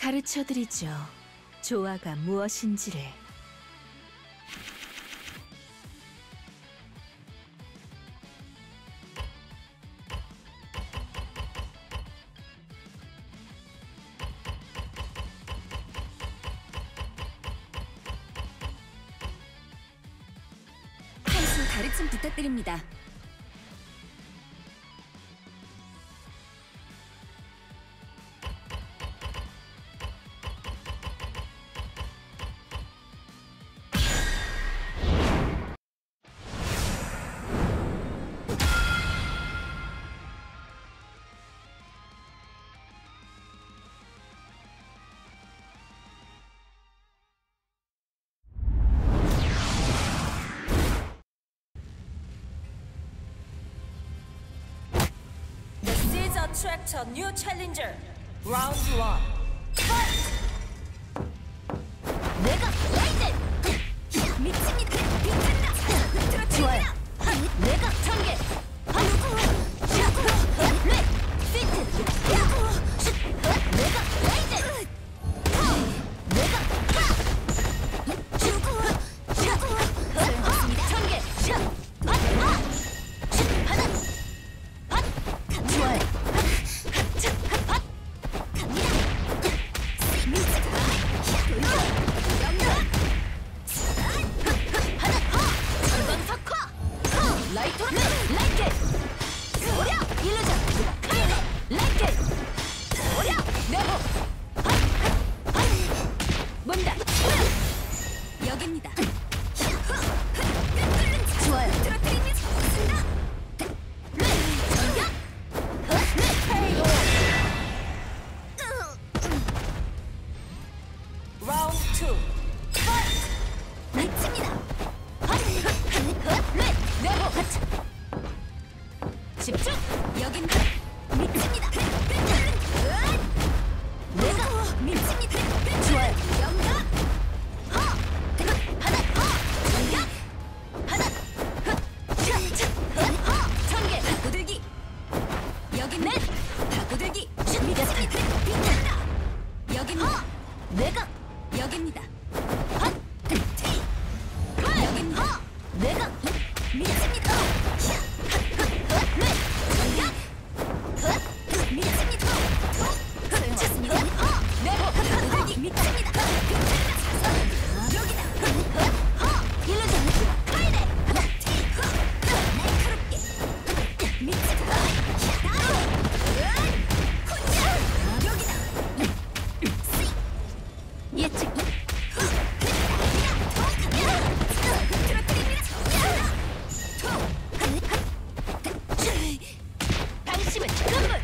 가르쳐드리죠. 조화가 무엇인지를. 한수 가르침 부탁드립니다. Attract a new challenger. Round 1. Fight! 내가 라이젠! 미칩니다! 비탄다! 좋아요! 내가 전개! 레! 피트! 내가 라이젠! 내가 하! 소용없습니다! 전개! 좋아요! 여기입니다. 좋아요. Round 2. Fight! 미칩니다. 집중. 여기입니다. 미칩니다. 내가 미칩니다. 좋아요. 영감. 하나. 전격. 하나. 전개. 바꾸들기. 여기는 바꾸들기. 미쳤습니다. 여기입니다. 내가 여기입니다. 여기입니다. 내가 미칩니다. 미칩니다. 소용없습니다. 바꾸들기 미칩니다. 여기다. 일러줘. 카이레. 날카롭게. 미치다. 여기다. 예측. 방심은 끝물.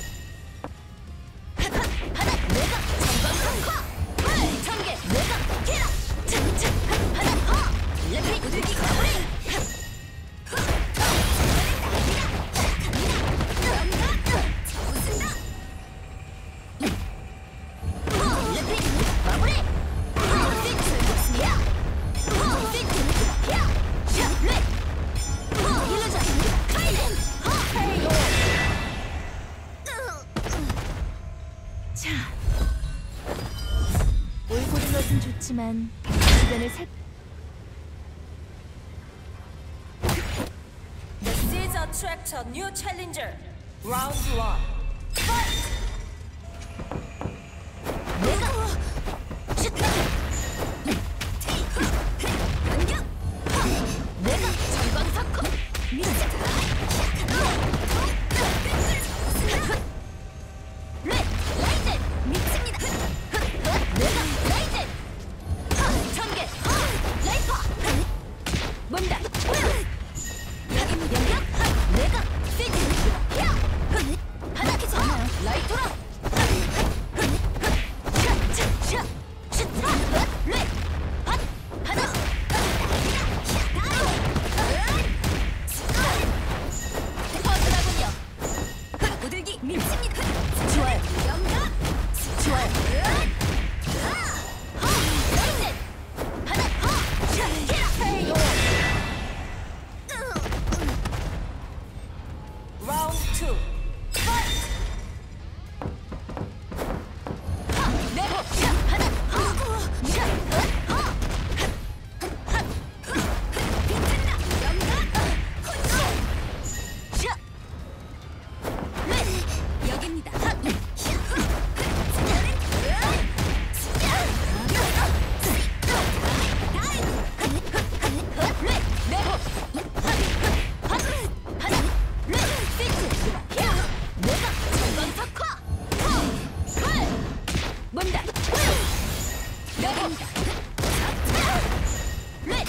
하나 내가 전방선과 전개 내가 기라. 하나 레피 구들기 가오리. 자, 올고른 것은 좋지만 주변을 This is attract a new challenger. Round 1. Fight! 내가 전방석호 미쳤다. 라이젠 미칩니다. 내가 라이젠 전개 라이퍼 뭔다. 여기입니다. 내가 피트 하나 라이토라 Round 2. Fight! 내가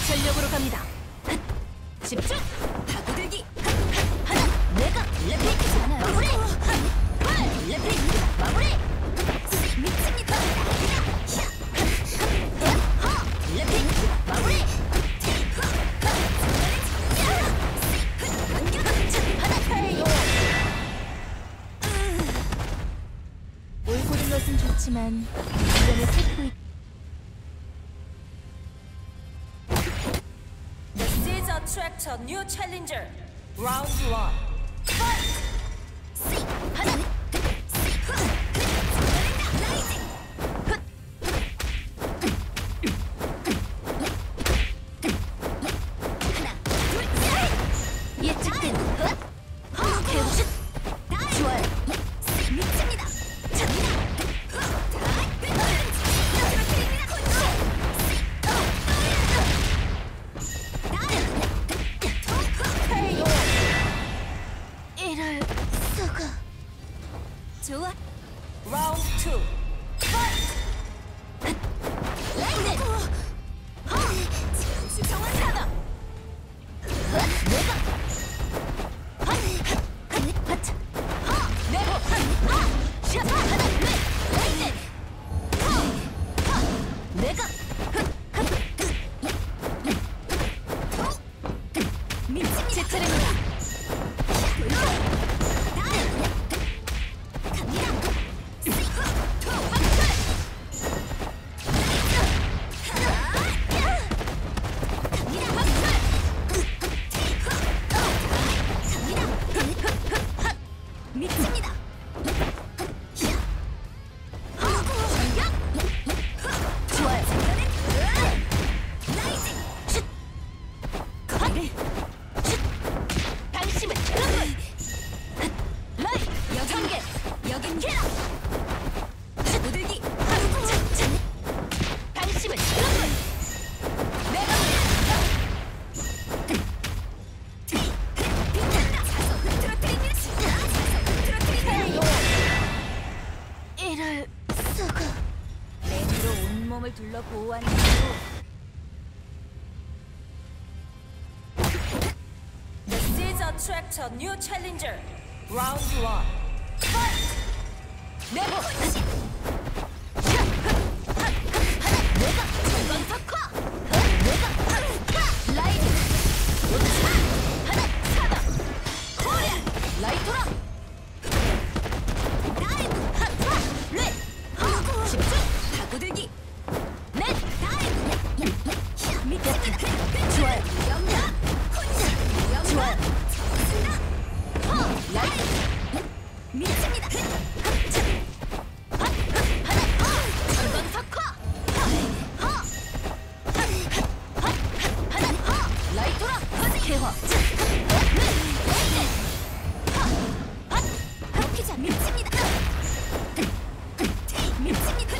전력으로 갑니다. 집중! 타고들기! 하나! 내가 레플리키지 않아요. 마무리! 레플리키! 마무리! 미칩니다! 레플리키! 마무리! 올고른 것은 좋지만 주변에 살고 있 This is attract a new challenger. Round 1. Fight! 하나! 예측된 개우슛 좋아요. 미칩니다. 이럴 수가. 좋아. Round 2. Fight! 라이트. 정확하다. 내가 내가 미칩니다. 제 차례입니다. 미칩니다. 좋아요. 슛. 거리. 슛. 방심은 그런 라이 여전개 여긴게라. 두들기. 방심은 그런 내가 이럴 수가. 랭으로 온몸을 둘러 보호하는 This is attract a new challenger. Round 1. Fight! 내고 내가 절반 석화. 내가 라이트 하나 사다 코리아 라이토라 다이브 하타 레 집중 타고들기 넷 다이브 미쳤다. 좋아요. 영자 좋아요. 라이트 미칩니다. 절반 석화 라이토라 개화 기자 미칩니다. 미칩니다.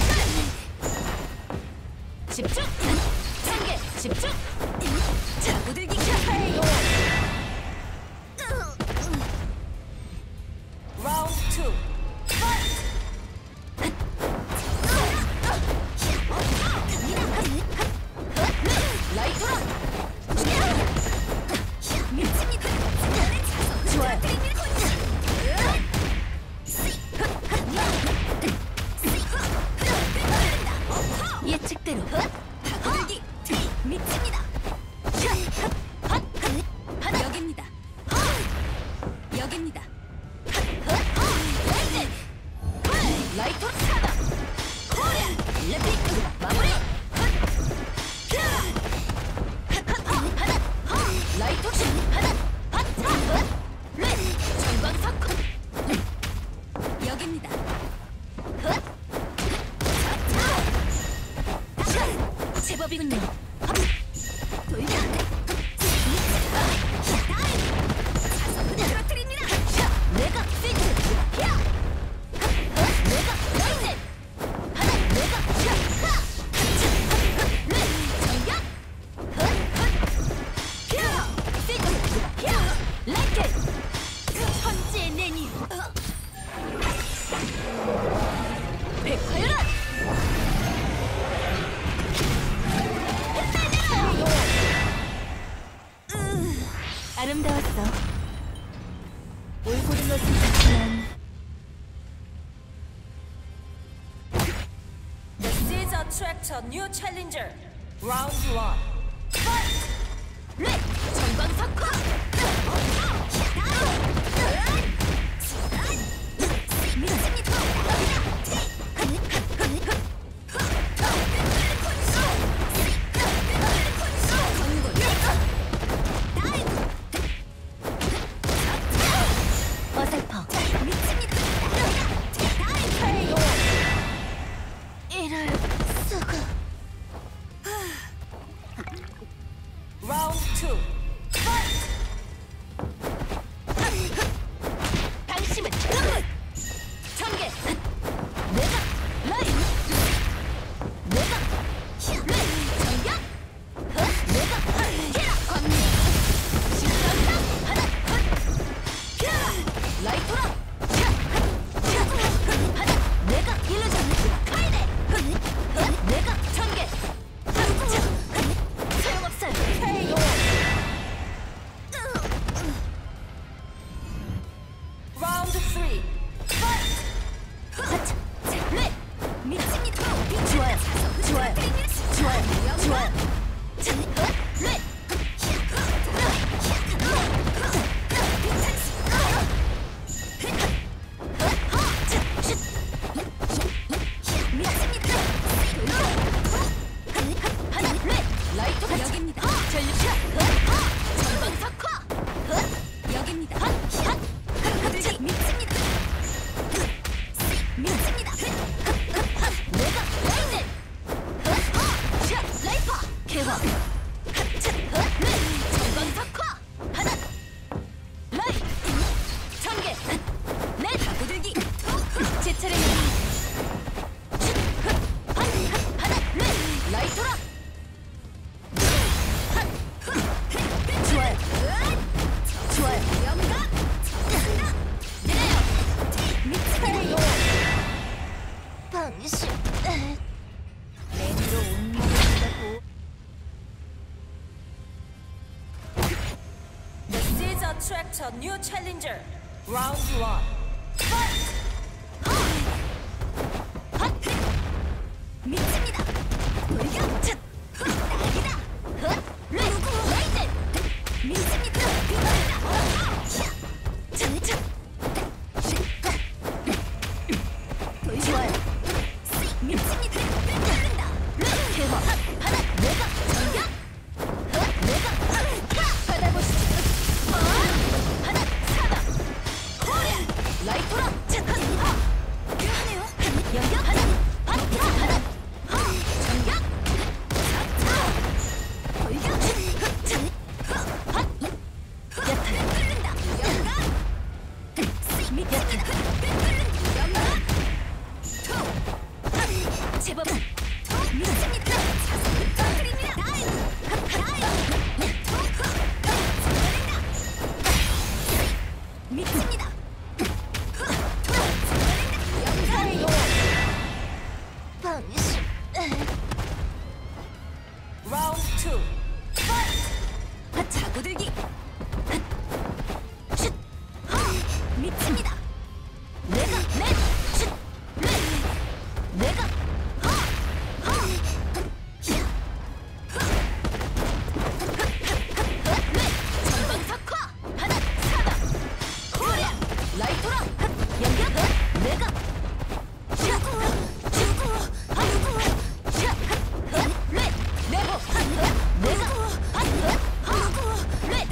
집중 단계 집중 자고들기 Round 2. Fight! 라이토라 미칩니다. 좋아요. 예측대로 다고들기 미칩니다. 여기입니다. 여기입니다. 라이토 사다 코리아 레피크 마무리 라이토 하나 레 전방 사쿠 여기입니다. 제법이군요. 돌려 떨어뜨립니다. 내가 필드 내가 라이트 하나 내가 레 전격 필드 라이트 천지의 내니 백화열한 흩날려라. 아름다웠어. 올고른 것은 좋지만 The seeds attract a new challenger. Round 1. Fight! 렛! 전방석화! 어설퍼. 이럴 수가. Round 2. Fight! 당신은 전개! 내가 라인! 내가 라인! 전격! 내가 히라! 광리! 신랑당 하나! 히라! 라이토라! 하나! 내가 일루전! 카이네! 내가 전개! 소용없어요! KO! Round 3. Fight! 렛! 미칩니다! 좋아요! 좋아요! 좋아요! 좋아요! 렛! 하나! 렛! 라이토가 여기입니다! 전류차! 전방석화! 여기입니다! 미칩니다! 미칩니다! 내가 라이젠! 샷! 라이퍼! 개화! 전방석화! 하나! 라이! 전개! 넷! 고들기! 제 차례입니다! 하나! 넷! 라이토라! 좋아요! 좋아요! 영감! 내려요! 미치겠네요! 방심. 랜으로 온몸을 둘러보. The seeds attract a new challenger. Round 1. Fight! 미칩니다! 돌격! 첫! 낙이다! 누구? 라이젠! 미칩니다! 샷! 좋아요! 미칩니다! 흐른다! 개화! 하나! 내가! 전격! 내가! 받아보시죠! 하나! 사방! 코리아! 라이토라! 묘하네요! 연격! 하나! 하나! 전격! 돌격! 흐른다! 연각! 미칩니다! 연각! 제법 미칩니다! 터뜨립니다! 미칩니다! 방심. Round 2. Fight! 자고들기! 슛! 미칩니다! 내가 넷! 슛! 넷! 내가 전방석화! 하나! 사방! 코리아! 라이토라! 연격! 내가 넷! 내보! 내가 넷!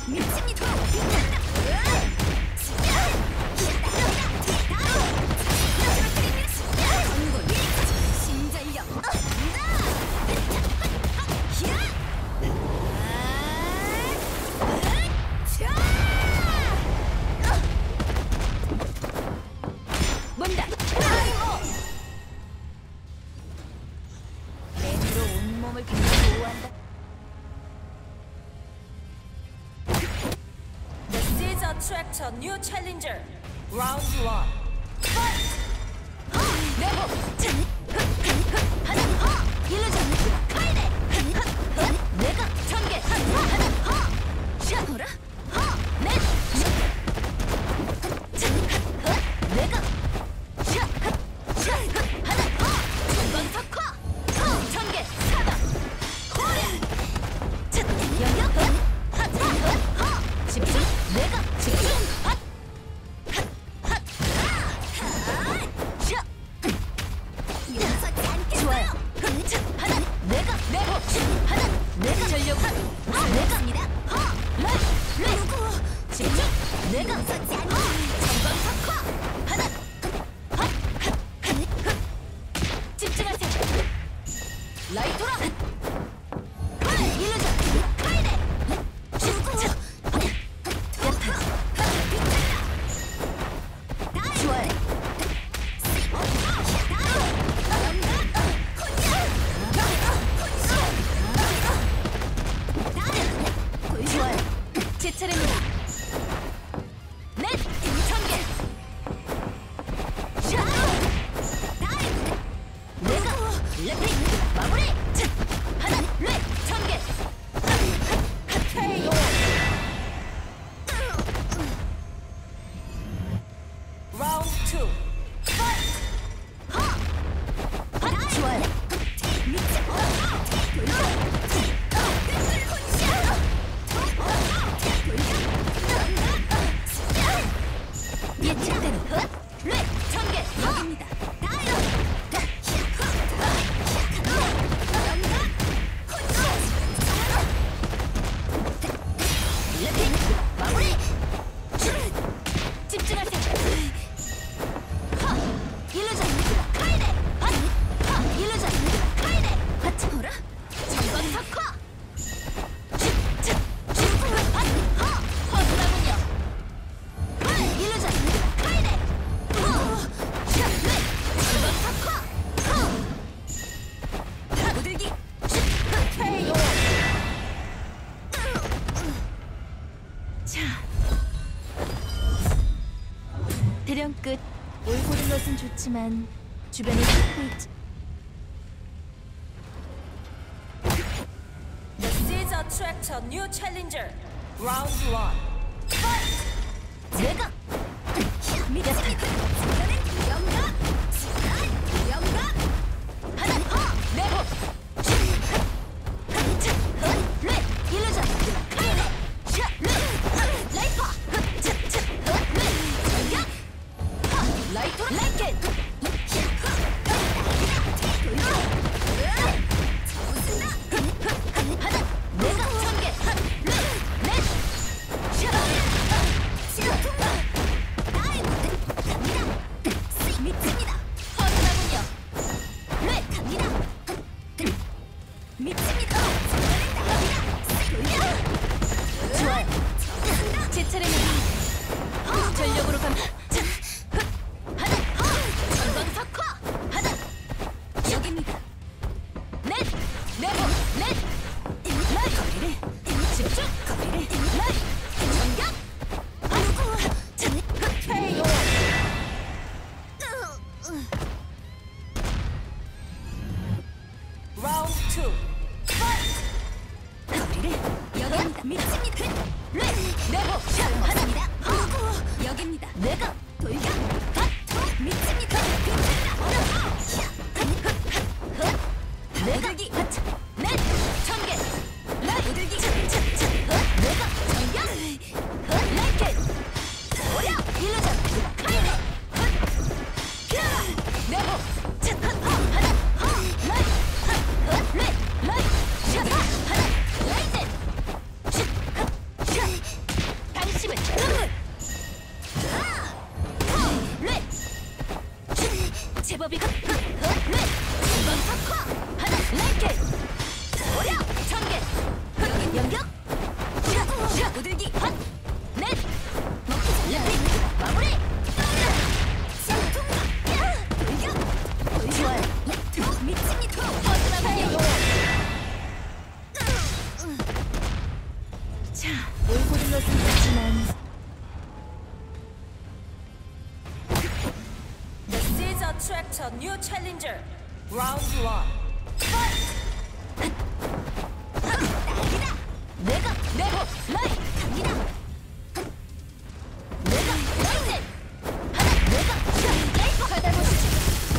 미칩니다. 신전력. 뭔다. 랜으로 온몸을 빌려 보호한다. This is attract a new challenger. Round 1. Fight! 내고 하나 일루전 카이네 내가 전개 하나 샤오라 넷 내가 샤 하나 전방 석화 전개 사다 코리아 영역 집중 내가 집중 좋아요. 하나 내가 내고 하나 내가 전력 내가입니다. 누구 집중 내가 전방 석화 하나 집중하세요. 라이토라 일루전 카이네 누구 좋아요. 좋아요. 제 차례입니다. 넷! 전개! 샤! 내가! 레피! 마무리! 하나! 넷! 전개! KO! Round 2. Fight! 좋아요. 예측대로 랩 전개 여기입니다. 마무리 집중하세요. 일루전 카이네 일루전 카이네 하츠모라 전방 석화 허술하군요. 일루전 카이네 전방 석화 무들기 KO. 자 대령 끝. 올고른 것은 좋지만 주변에 쏟고 있지. This is attract a new challenger. Round 1. Fight! 내가 미쳤습니다. 영감 영감 하나 내고 랩 일루전 카이네 샤 라이퍼 전격 라이토 라이켓 하나 내가 전개 넷 샤 미칩니다. 허술하군요. 랩 갑니다. 미칩니다. 좋아요. 제 차례입니다. 전력으로 갑니다. 하나 전방 석화 하나 여기입니다. 넷 내고 넷 라이 거리를 집중 거리를 라이 전격 KO. Round 2. Fight! 거리를 여기입니다. 미칩니다. 랩 내고 샷 하나입니다. 여기입니다. 내가 돌격 미칩니다. 내가 넷 전개 라이 내가 전격 라이켓 오랴 일루전 카이네 내고 하나 라이 라이 샷 하나 라이젠 올고른 것은 좋지만 This is a tractor new challenger. Round 1. Fight! 내가 내고 라이 갑니다. 내가 라이트 하나 내가 라이트 받아보시지.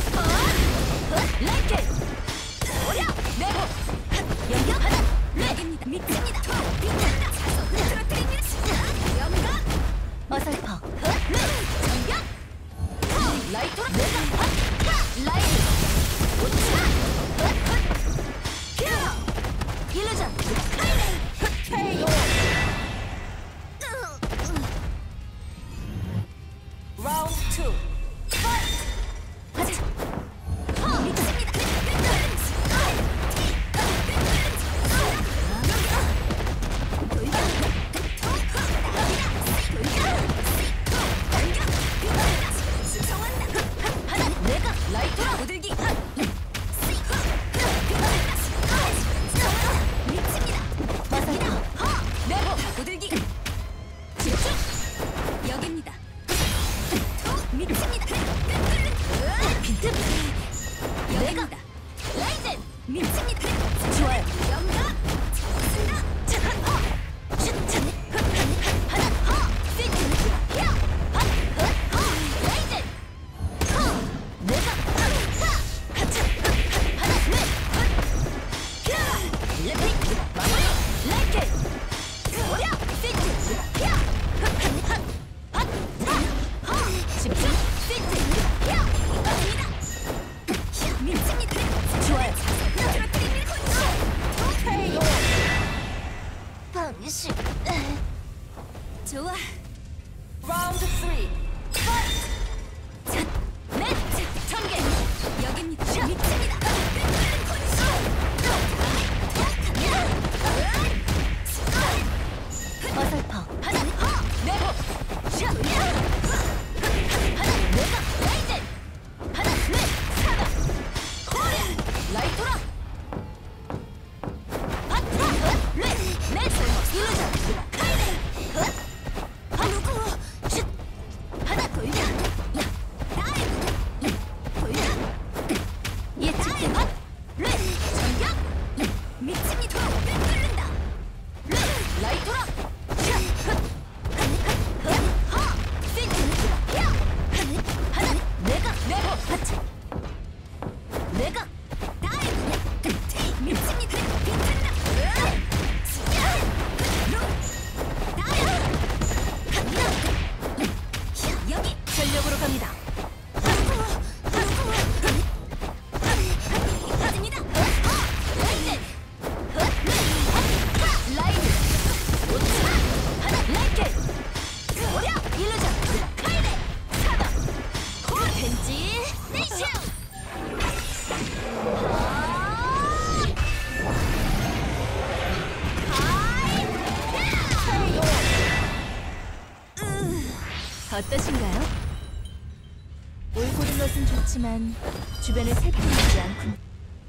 라이트 오려 내고 영역 하나 렉입니다. 미칩니다. 미쳤다. 흐트러뜨립니다. 영각 어설퍼 영역 라이트로 내가 라이트 우차 일루전 KO Round 2. Fight! 가자. 미칩니다. 하나 내가 라이트로 고들기 미칩니다. 어서 내고 고들기 집중 여기입니다. 미칩니다. 비트 내가 라이젠 미칩니다. 좋아요. 영가 쓴다. 착한 슛 하나 세트 야 라이젠 내가 하차 하나 레핑 마무리 라이트 오려 세트 야 집중 세트 야 갑니다. 미칩니다. 좋아요. KO! 방식. 좋아. Round 3. Fight! 넷 전개 여기입니다. 미칩니다. 어설퍼 하나 내고 샷 하나 내가 라이젠 하나 사다 코리아 라이토라 바트라 넷 일루전 카이네 누구 슛 하나 돌려 야 나이 돌려 예측 핫 전격 미칩니다. 끓는다 라이토라 내가 내고 하차 내가 미칩니다. 여기 전력으로 갑니다. 갑니다. 라이트 오차 하나 라이트 오려 일루전 카이네 사다 벤지 네이션 어떠신가요? 올고른 것은 좋지만 주변을 살피지 않군.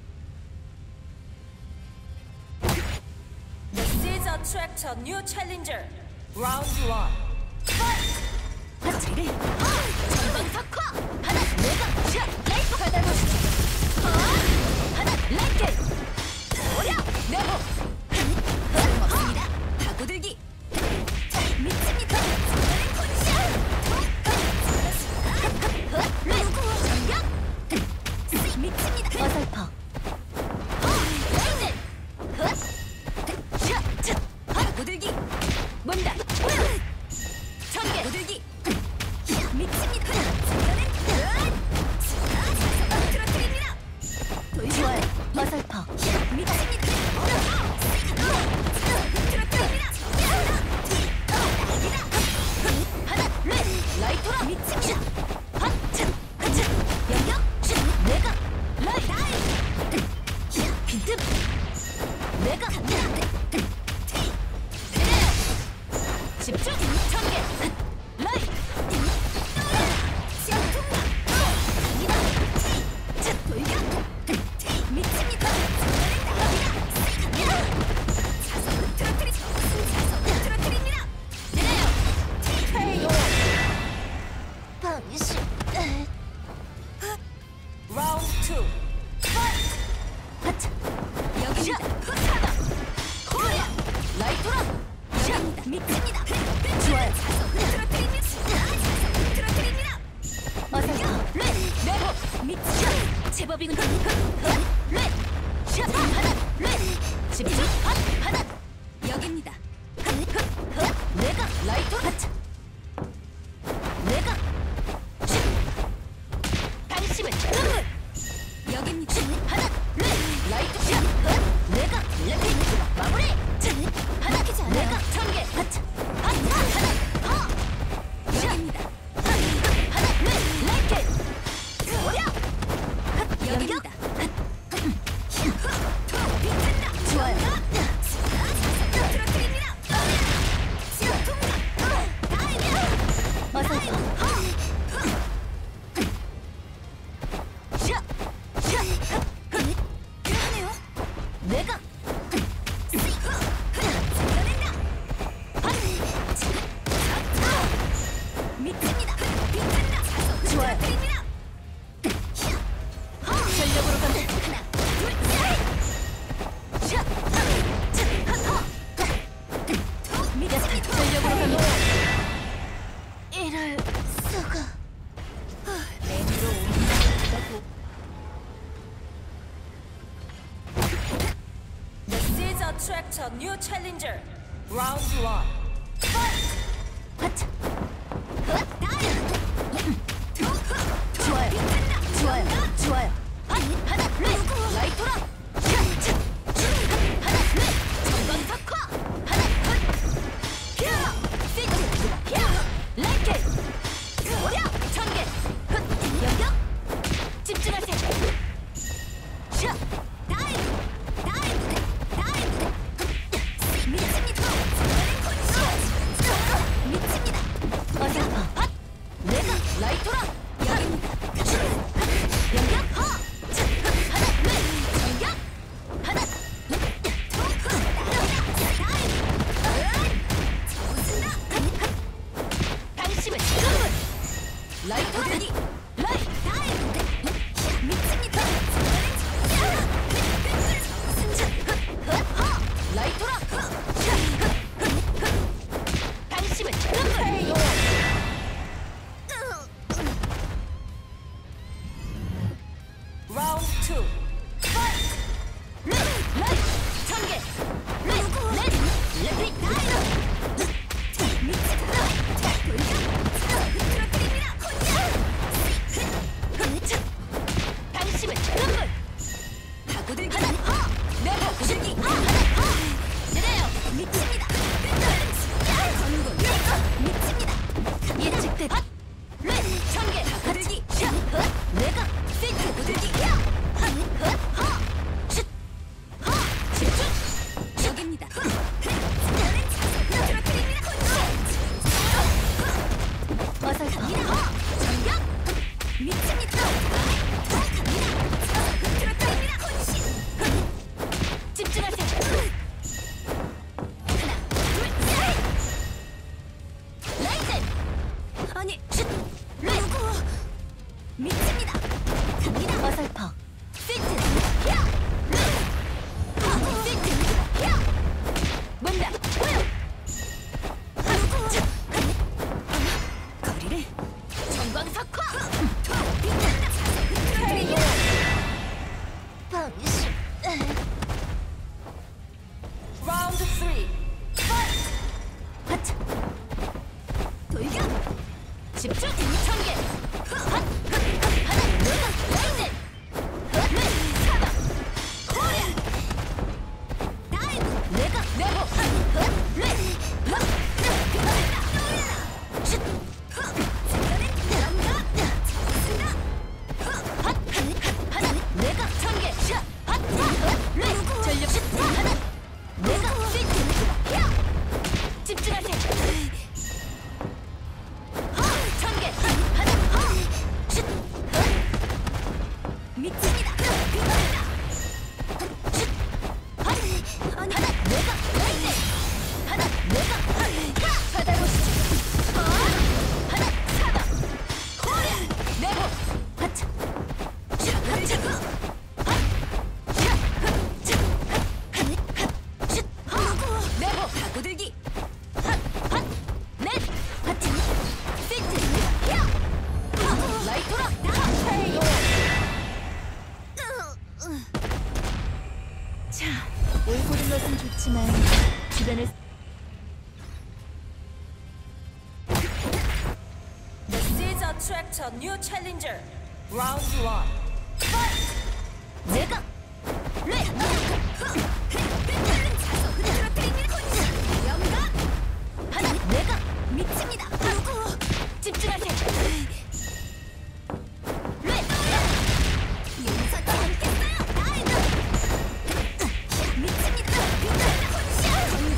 This is a tractor new challenger. Round 1. Fight! 하차를 전방석화 하나 내가 샷 라이프 받아보시지. 하나 라이트 오려 내고 없습니다. 파고들기 미칩니다. 미칩니다. 어설퍼 라이트 파고들기 뭔다 전개 고들기 미칩니다. 트러뜨립니다. 좋아요. 어설퍼 미칩니다. 트러뜨립니다. 하나 라이트라 미칩니다. 영역 내가 라이트 비트 내가 갑니다. 집중 전개 라이 미칩니다. 트러뜨립니다. 미칩니다. 좋아요. 들어드립니다. 어서 내고 미쳐. 제법이군요. 샷 하나 집중 하나 여기입니다. 내가 라이트 하차. 내가 당신을 여기입니다. 하나 라이트 샷. 내가 레핑 마무리. 하나 내가 전개 하차. 하나 여기입니다. 하나 라이트 오려 여기입니다. 좋아요. 들어드립니다. 어서 하네요. 내가 미칩니다. 좋아요. 전력으로 간다. 전력으로 간다. 이럴 수가. 랜으로 옮긴다고. The Seeds Attractor New Challenger. Round 1. Fight! 하차. 좋아요. 하나 라이토라. 하나 전방 석화. 하나 시트. 라이트. 오려 전개. 영역. 집중하세요. 샷. 다이브. 미칩니다. 어서 내가 라이토라. 여기입니다. 영역. 하나 당신을 라이토라. 미칩니다. 라이토라. 당신을 Round 2. Fight! 라이트 전개. 레핑 당신을 바구들기 내 바구들기 내려요. 미칩니다. 예측된 전개 바구들기 내가 세트 바구들기 집중 여기입니다. 어서 갑니다. 전격 미칩니다. 집중하세요. 라이트 아니 누구 미칩니다. 갑니다. 어설퍼 세트 문다 보여. 거리를 전광석화. 방심. Round 3. Fight! 하차 돌격 집중 전개 하나 내가 라이트 사방 코리아 다이브 내가 내고 하나 내가 전개 전력 하나 내가 집중하세요. 전개 하나 미칩니다. 하나 내가 라이트 하나 내가 받아보시죠. 하나 사방 코리아 내고 하차 내고 바구들기 Tractor New Challenger Round 1 Fight! 내가 레 차서 흐트러뜨리는 혼신 영감 하나 내가 미칩니다. 누구 집중하세요. 레 용서치 않겠어요. 나이도 미칩니다. 혼신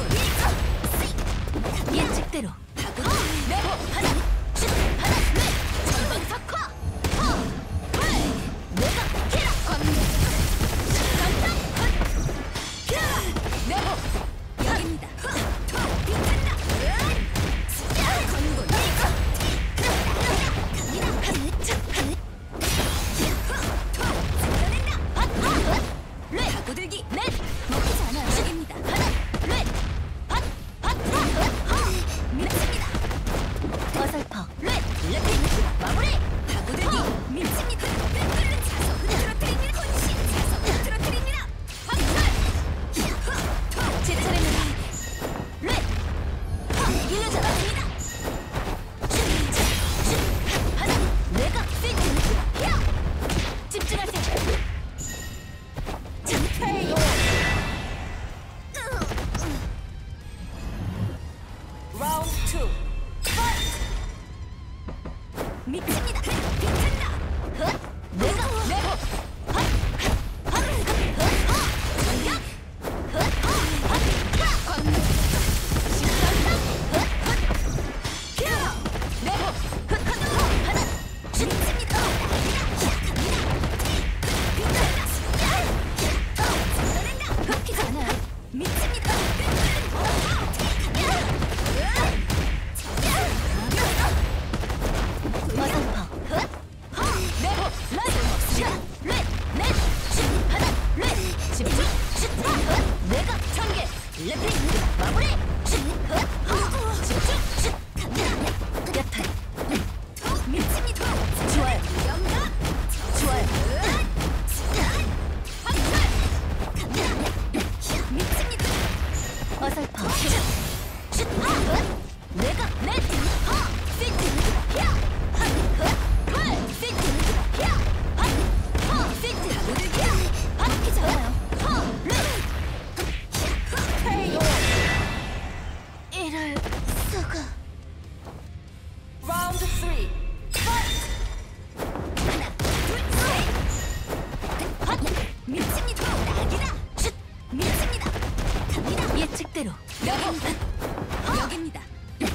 전골 예측대로 내보 하나 하나 레 전방 석화 내가 키라 광대 내보 여기입니다. 빛난다. 건골 렛 고들기 렛 먹히지 않아요. 여기입니다. 렛 미칩니다. 어설퍼 렛 마무리 고들기 미칩니다. 차서 흐트러뜨립니다. 혼신 차서 흐트러뜨립니다. 제 차례입니다. 렛 일려져 나갑니다. 하나 내가 세트 야 집중하세요. KO Round 2 Fight! 미칩니다. 빛난다. 내가 내보 전격 광대 신난다. 내보 하나 미칩니다. 먹히지 않아요. 미칩니다. 어설퍼 내보 렛 하나 렛 집중 내가 전개 레핑 마무리 집중 야탈 미칩니다. 좋아요. 영감 좋아요. 미칩니다. 어설퍼 내가 렛 세트 야 세트 야 세트 모들기 먹히지 않아요. KO 이럴 수가. Round 3 Fight! 하나 둘셋 미칩니다. 낙이다. 미칩니다. 갑니다. 예측대로 여기입니다.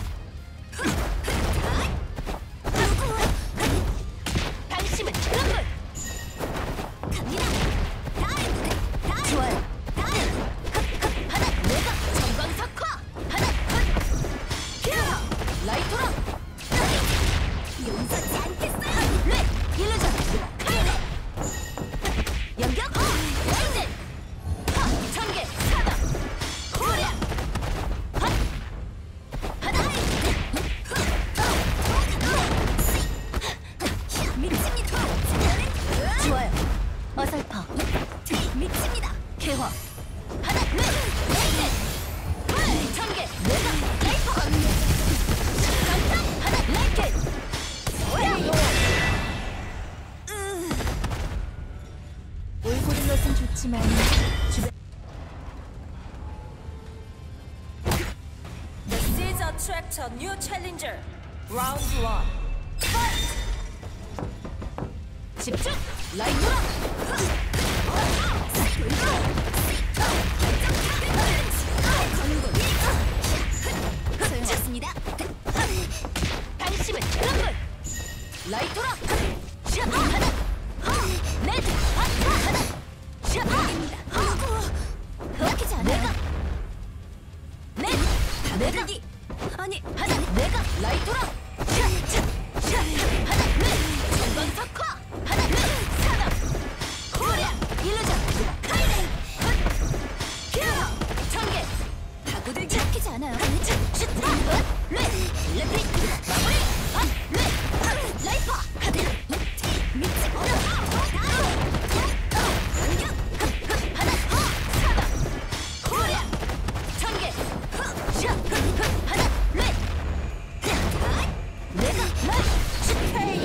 방심은 그런 걸 갑니다. 좋아요. 하나 내가 전광석화 하나 라이토라 용서치 않겠어요. 렛 일루전 카이레 연격 라이젠 전개 사방 코리아 하나 미칩니다. 좋아요. 어설퍼 미칩니다. 개화 하나 라이젠 전개 내가 라이퍼 감상 하나 라이켓 올고른 것은 좋지만 주변 This is a Tractor New Challenger Round 1 Fight! 집중 라이토라 소용없습니다. 방심은 그런 걸 라이토라 시합 하나 레드 하나 시합 입니다. 먹히지 않아요. 내가 아니 하나 내가 라이토라 하나 전방석화 하나 사람 코리아 일루전 카이레 전개 고들기 잡히지 않아요. 레핑 마무리 라이퍼 미치고 공격 하나 사방 코리아 전개 하나 내가 KO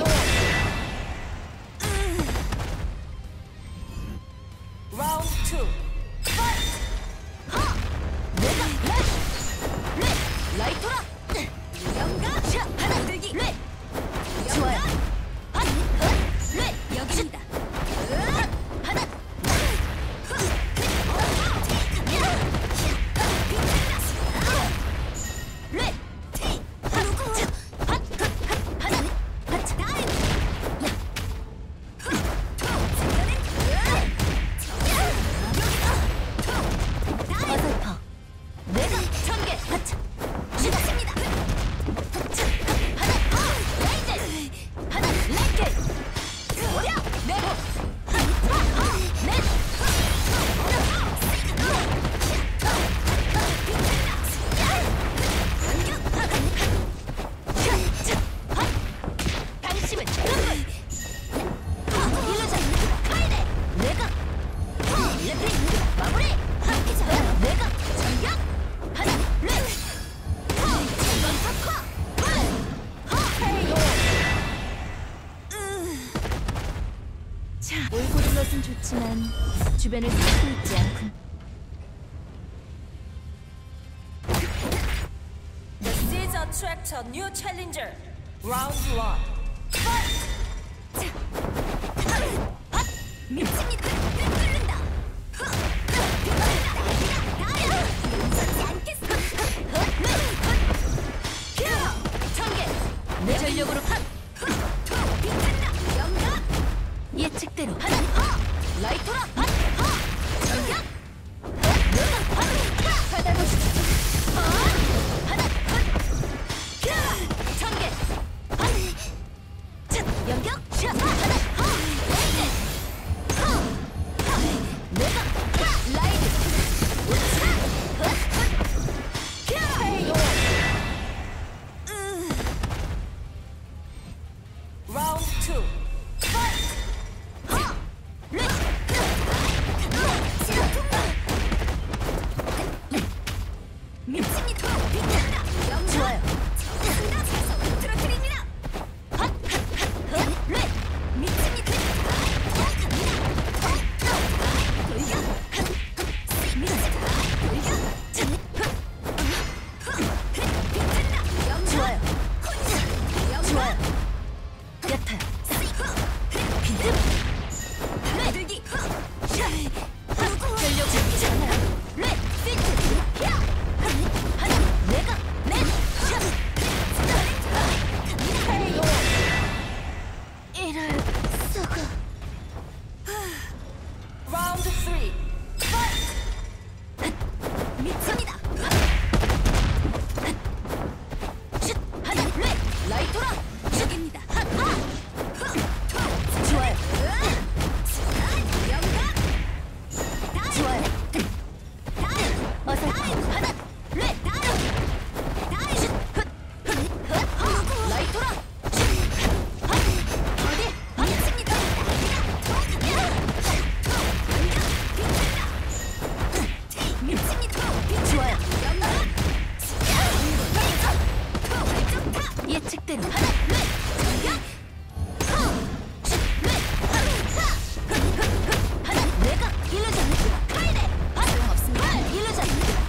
좋지만 주변을 살고 있지 않군. The seeds attract a new challenger. Round 1. Fight! 미칩니다. 뚫는다. 용서치 않겠어. 청계! 내 전력으로 팍! 비친다. 영감. 예측대로 라이토라. 전격. 받아보시죠. 청계! 연격. 내가 라이드! Round 2. Fight! 미칩니다. 비친다. 좋아요. 들어드립니다. 미칩니다. 좋아요. 좋아요. 야타. 비듬. 들기. 전력 잡지 않아요. 내가 이럴 수가. Round 3. Fight! 미칩니다. 라이토라. 여기입니다. 좋아요. 영감. 좋아요. 어서 라이토라. 좋아요. 예측대로 내가 일루전 소용없습니다. 일루전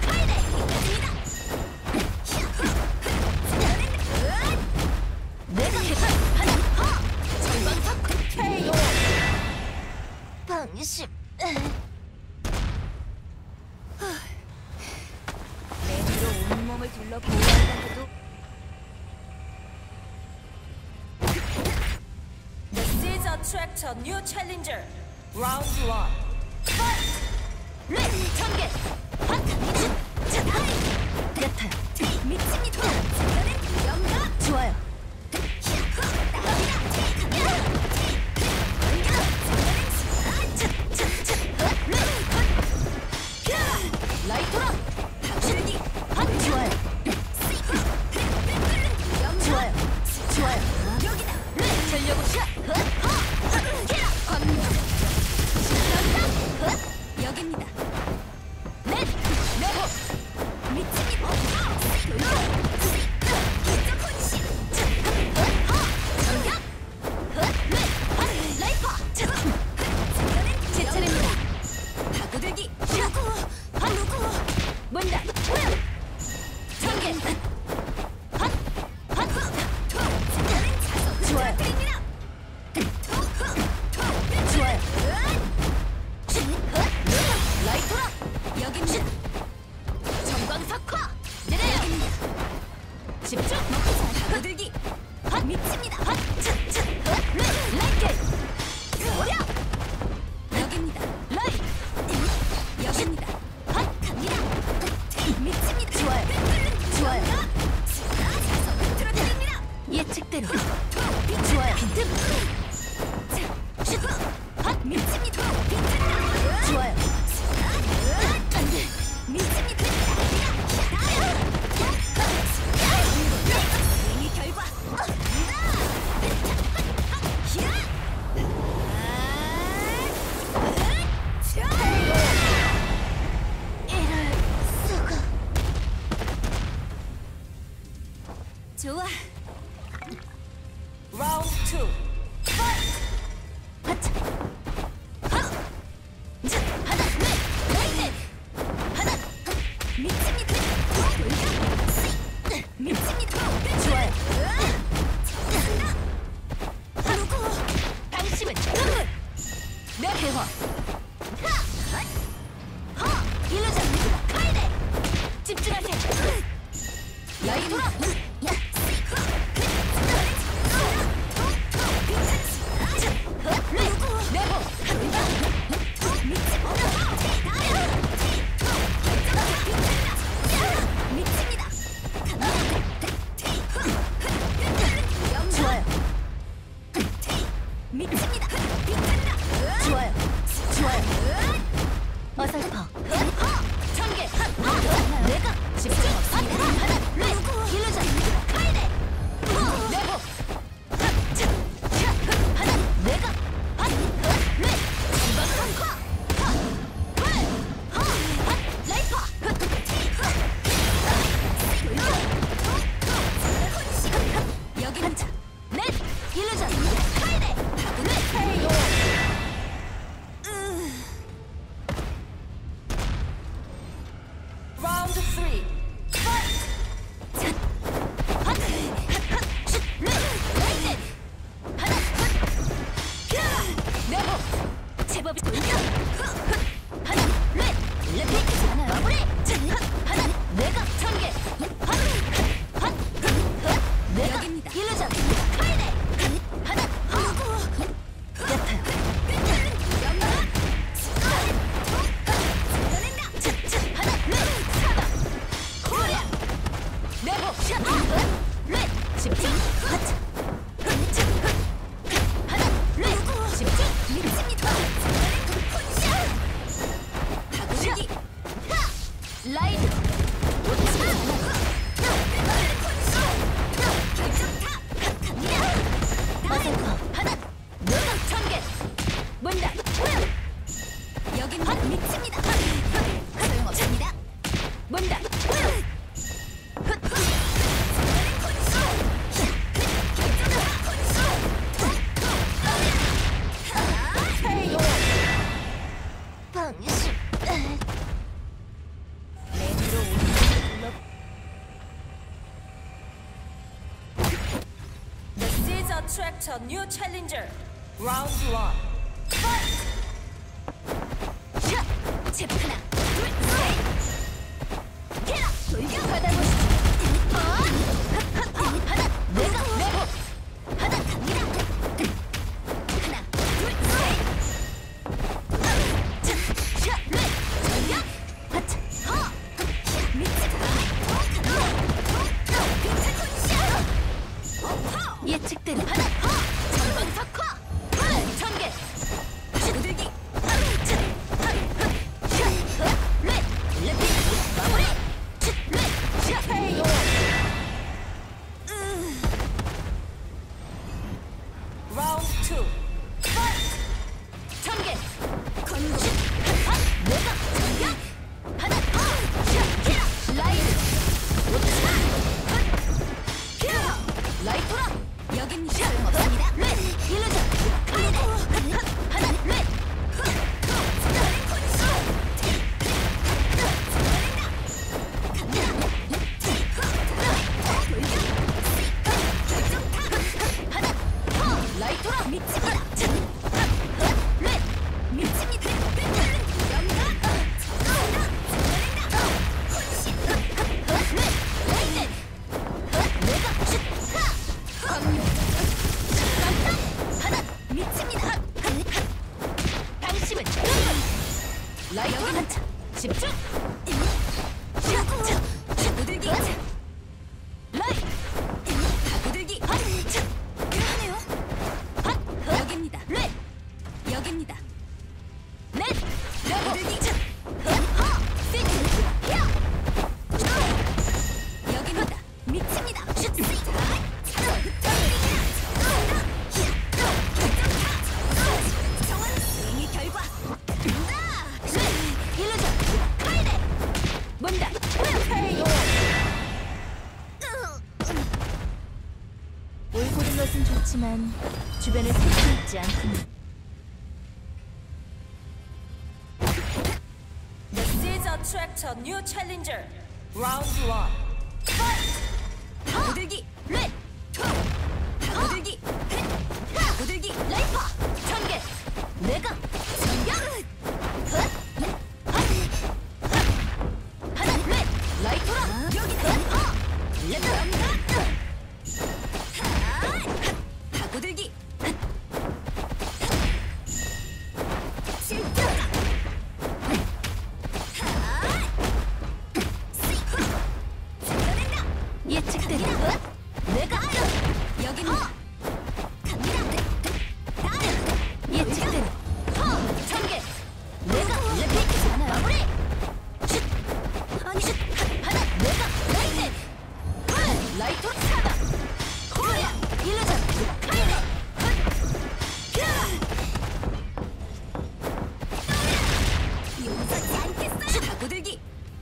내가 전방석 KO! 방심. 내 뒤로 온몸을 둘러 보호한다 해도 The seeds attract a new challenger. Round 1. Fight! 청계. 야타. 미칩니다. 영감. 좋아요. 라이토라. 들기. 좋아요. 좋아요. 좋아요. 여기다. 전력으로 여기입니다. 넷. 네호. 미칩니다. 기적 혼신. 전격. 라이퍼. 제 차례입니다. 파고들기. 누구? 문다. 청계. 좋아요. 좋아요. 라이토라. 여기입니다. 전광석화. 내려요. 집중. 파고들기. 미칩니다. 라이트. 여기입니다. 라이. 여기입니다. 갑니다. 미칩니다. 좋아요. 좋아요. 들어드립니다. 예측대로. 좋아요. 빈틈. 미칩니다. 좋아요. 안돼. 미칩니다. 이 결과. 이럴 수가. 좋아. Round 2. Fight! 하차. 미칩니다. 좋아요. 누구? 당신은 끝! 내 대화 일루전 카이네 집중하세요. 라이브라 좋아요. 미칩니다. 좋아요. 좋아요. 어설퍼 전개 내가 집중 하나 일루전 카이네 내고 하나 내가 레이퍼 여기 한차 넷 일루전 카이네 Round 3. Fight! 제법 돌려 하나 레피트 마무리 하나 내가 전개 내가 여기입니다. 일루전 카이네 하나 얕아요 하나 코리아 내고 집중 하나 집중 미칩니다. 라이드 어설퍼 하나 내가 전개 문다 여긴 미칩니다. 소용없습니다. 문다 방식 랜으로 오는 This is attract a new challenger. Round 1. Fight! 잽 하나 둘셋 돌격 받아보시죠 하나 내가 내고 하나 갑니다 하나 둘셋 전격 하차 예측대로 하나 전방석화 전개 두들기 마무리 Round 2. Fight! 전개 건고 내가 전격 하나 라이드 라이트라 여긴 소용없습니다. 일루전 카이네 하나 라이트라 미칩니다. 미칩니다. 미칩니다. 당신은 라이트 한차 집중 두들기. 라이 두들기. 그러네요. 여기입니다. 여기입니다. 넷 두들기. 여기입니다. 미칩니다. 정원 승리 결과. 일루전 카이네 문다 올고른 것은 좋지만 주변을 살펴있지 않군요. This is attract a new challenger. Round 1. Fight! 내가 여기입니다. 갑니다. 예측대로 전개. 내가 레피트 마무리. 슛. 아니 슛. 하나. 내가 라이트. 라이트 사다. 코리아 일루전. 카이네. 용서치 않겠어요. 파고들기.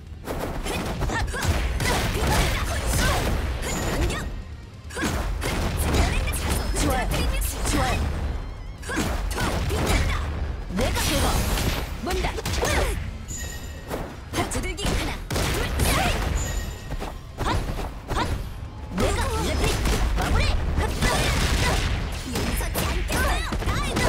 좋아요. 좋아요. 내가 대박. 뭔다. 파고들기 하나. 둘. 셋. 헛. 헛. 내가 레피. 마무리. 용서치 않겠어요. 나이다.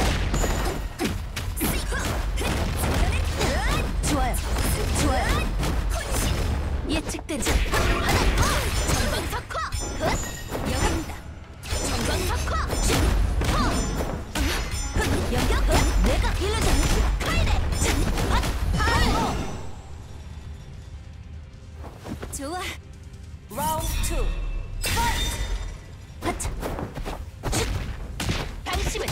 좋아요. 좋아요. 혼신. 예측대로 전방석화. 여기입니다. 전방석화. 여기. 내가 일루전. 카이네. 좋아. Round 2. Fight! 하차. 당심을.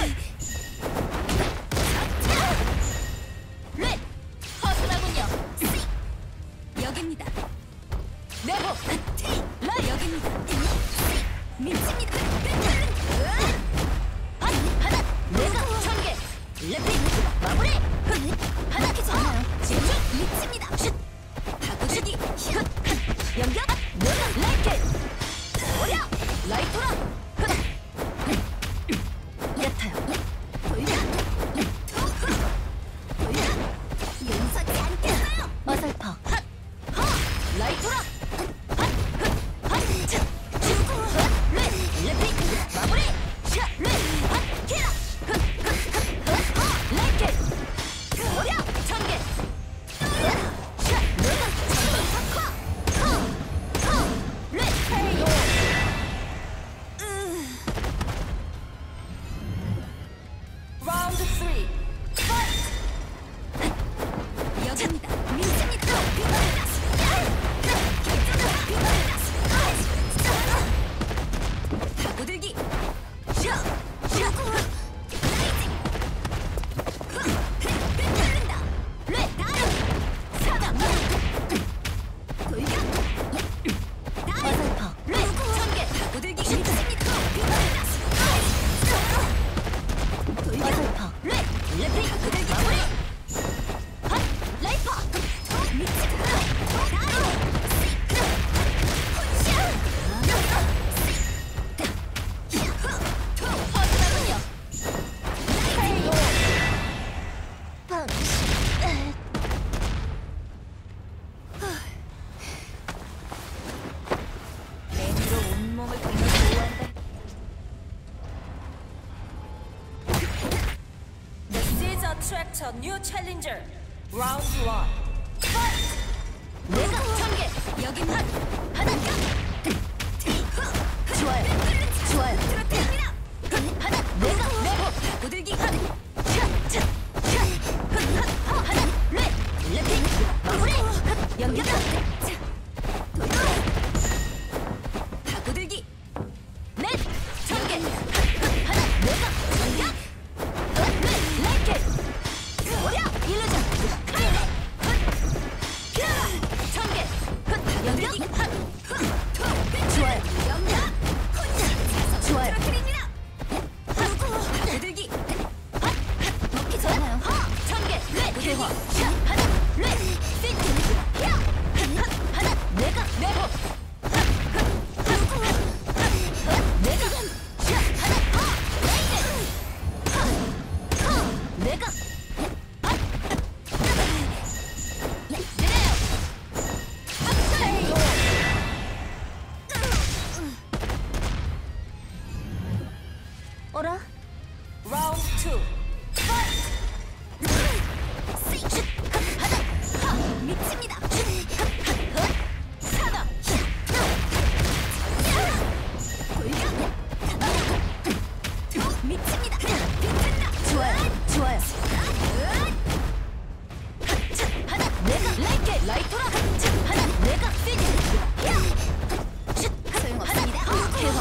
렛. 허술하군요. 여기입니다. 네모. 라 여기입니다. 미칩니다. 하나. 내가 전개. 레피. 마무리. 하나. 집중. 미칩니다. 슛. 파고들기. 슛. 연결. 내가 라이트. 오려. 라이트라. 얕아요. 돌려. 돌려. 용서치 않겠어요. 어설퍼. 라이트라. 마무리. 오려. 전개. Round 3. Fight! 여기입니다. 미칩니다. 파고들기. 어설퍼. 어설퍼. 매니로 온몸을 돌려 좋아한다. This is attract a new challenger. Round 1. Fight! 내가 전개. 여긴 하나. 좋아요. 좋아요. 하나. 내가 네모. 파고들기. 하나. 레피. 마무리. 연결. 파고들기. 넷. 전개. 하나. 내가 전개. 라이트. 오려. 일루전. 카이네. 전개. 연결. 좋아요. 연결. 좋아요. 드립니다. 파고들기. 먹기 좋아요. 전개. 대화. 하나. 세트. 하나. 내가 네모. 내가 하나. 내가 어라? Round 2. Fight! 미칩니다. 사다. 미칩니다. 좋아요. 좋아요. 하나. 내가 라이트라. 하나. 내가 피디. 소용없습니다.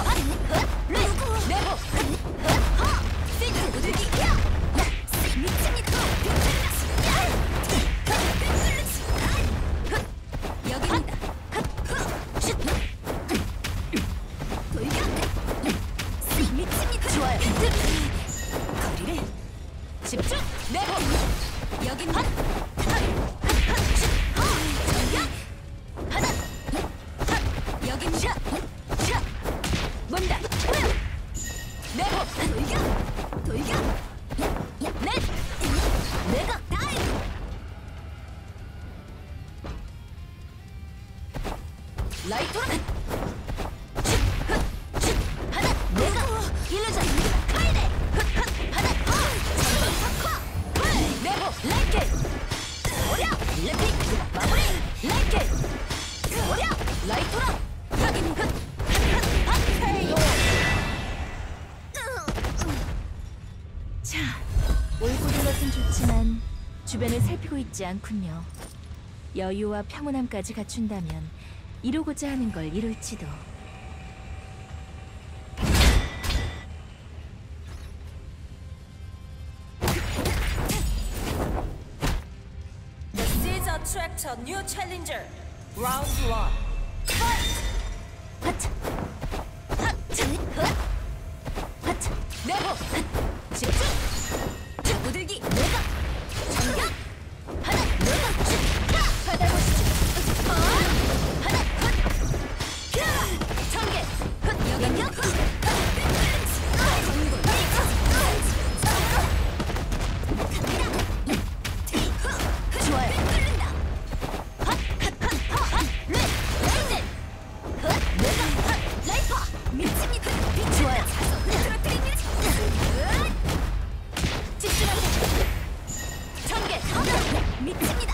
주변을 살피고 있지 않군요. 여유와 평온함까지 갖춘다면 이루고자 하는 걸 이룰지도. This is attract a new challenger. Round 1. Fight! 하차 하차 하차 내고 집중 자구들기 내가 전격 하나 내가 받아보시지 하나 전개 영역 좋아요 좋아요. 집중하세요. 전개 미칩니다.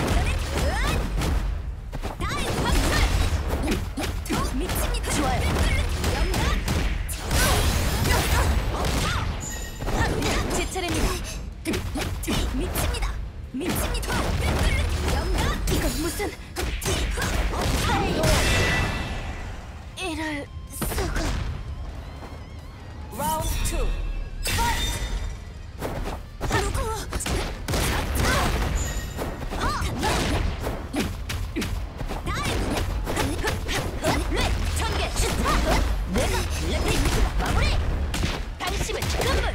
다이브 박살 미칩니다. 좋아요. 영감 제 차례입니다. 미칩니다. 미칩니다. 영감 이건 무슨 이럴 수가. Round 2. Fight! 내가 레핑 마무리 당신을 건물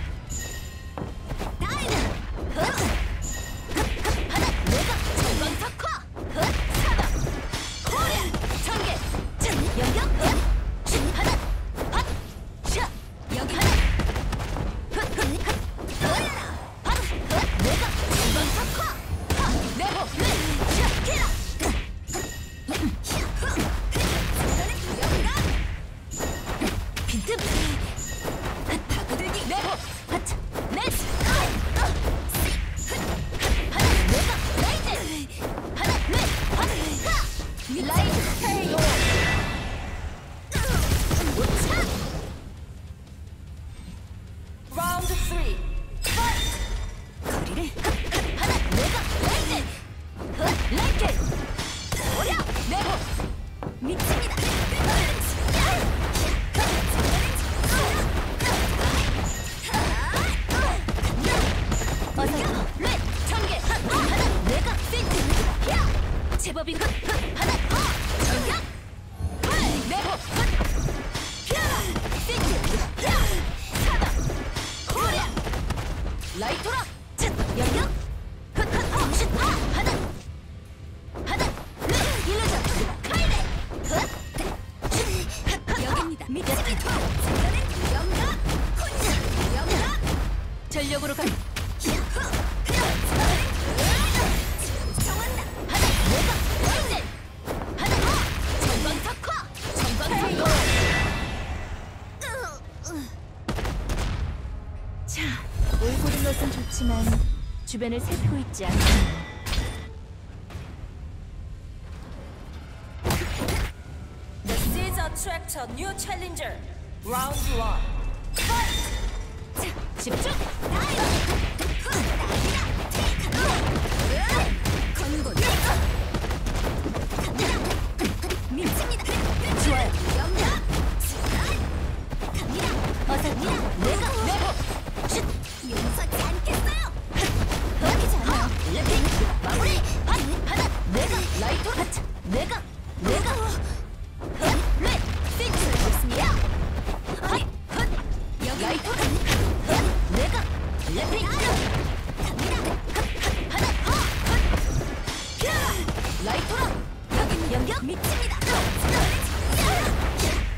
하나 내가 전방 석화 사방 코리아 전개 영역 하나 샷 여기 하나 내가 전방 석화 내고 샷 빈틈 다구들기 내고 하차 네스 하나 내가 라이트 하나 넷 라이트 테이오 우차 Round 3. Fight! 거리를 하나 내가 라이트 라이트 오려 내고 미칩니다 어서 렛 전개 하나 내가 세트 야 제법인 하나 전격 내고 세트 사방 코리아 라이토라 영역 하나 일루전 카이네 여기입니다 미치겠다 영각 영각 전력으로 가 정한다 하나 내가 라이트 하나 전방 석화 전방 석화 자, 올고른 것은 좋지만 주변을 살피고 있지 않군요. This is attract a new challenger. Round 1. Fight! 집중 건곤 미칩니다 좋아요 영감 어서 내가 내고 용서치 않겠어요 그렇지 않아요 레핑 마무리 하나 내가 라이트 하차 내가 렛 세트 좋습니다 여기 라이트 내가 레핑 하나 라이트로 여긴 영역 미칩니다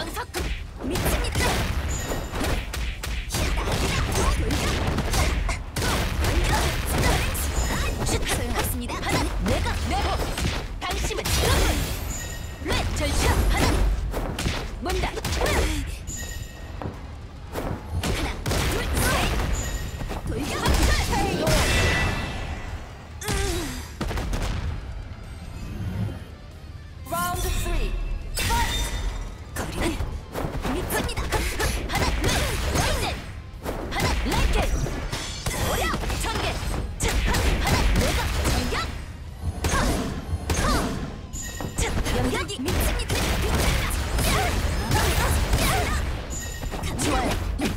전광석 미칩니다. 소용없습니다. 하나 내가 내고 당신은 네 절차 하나 뭔다 하나 둘셋 돌격 헤이 Round 3. Fight! 거리는 미칩니다. 하나 레이즈 하나 레이켓 오려 전개 하나 내가 전격 연격이 미칩니다. 좋아요.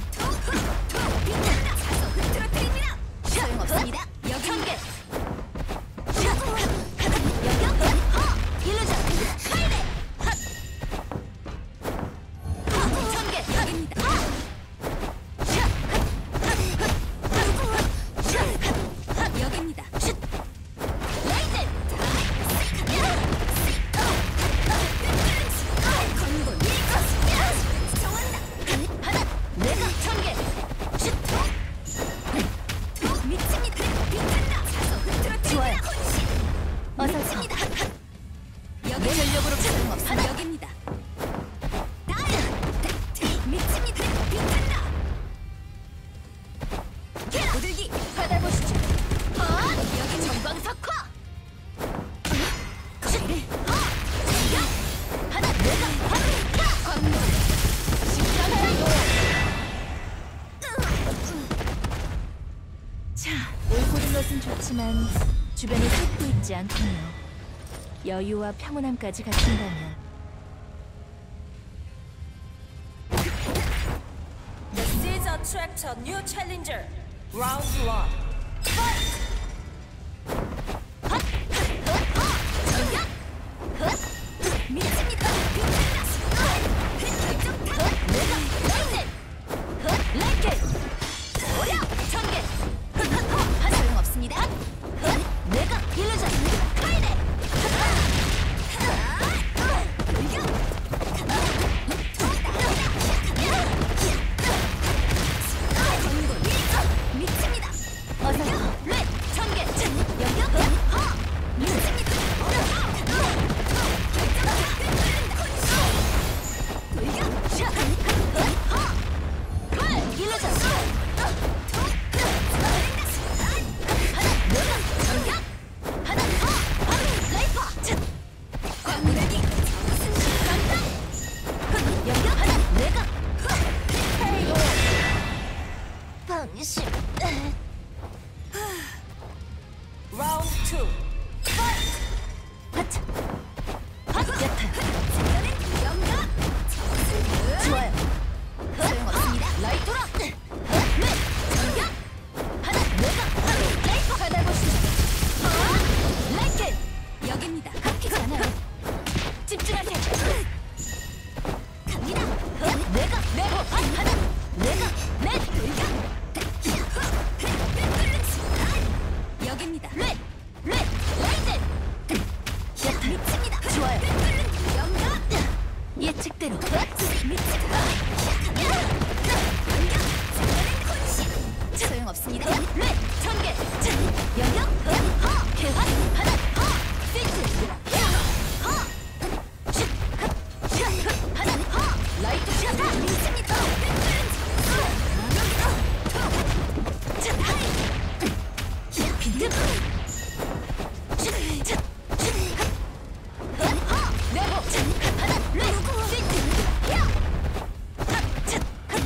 사서 흐트러뜨립니다. 소용없습니다. 여기 전개 일루전 카이데 전개 여기입니다. 여기입니다. 레이즈 건고 정한다. 하나 내가 전개 미칩니다. 비탄다. 사서 흐트러뜨립니다. 어서 미칩니다. 여기 전력으로 소용없어. 여기입니다. 미칩니다. 비탄다. 고들기 받아보시죠. 여기 전광석화. 거리를 전격. 하나 내가 받을까. 광물. 심장하라고. 자, 올고른 것은 좋지만 주변에 숲도 있지 않군요. 여유와 평온함까지 갖춘다면 The seeds attract a new challenger. Round 1. Fight! 전격. 미칩니다. 결정타. 내가 레이즈. 레이켓. 오려 전개. 소용없습니다. 내가 일루전 카이데. 미칩니다. 어서 렛 전개 영역 미칩니다. 돌격 일루전 하나 내가 전격 하나 레이퍼 광물기 간다. 영역 하나 내가 방심. Round 2. Fight! 하차 영각 좋아요. 소용없습니다. 라이토라 전격 하나 내가 레이퍼 받아보시죠. 라이켓 여기입니다. 아끼지 않아요. 집중하세요. 갑니다. 내가 내고 하나 내가 내 돌격 여기입니다. 레이즈 미칩니다. 좋아요. 영각 예측대로 미치다. 소용없습니다. 렛 전개 영역 개화 하나 시트 하나 라이트 샷 미칩니다. 빈틈 네모 하나 레이트 시트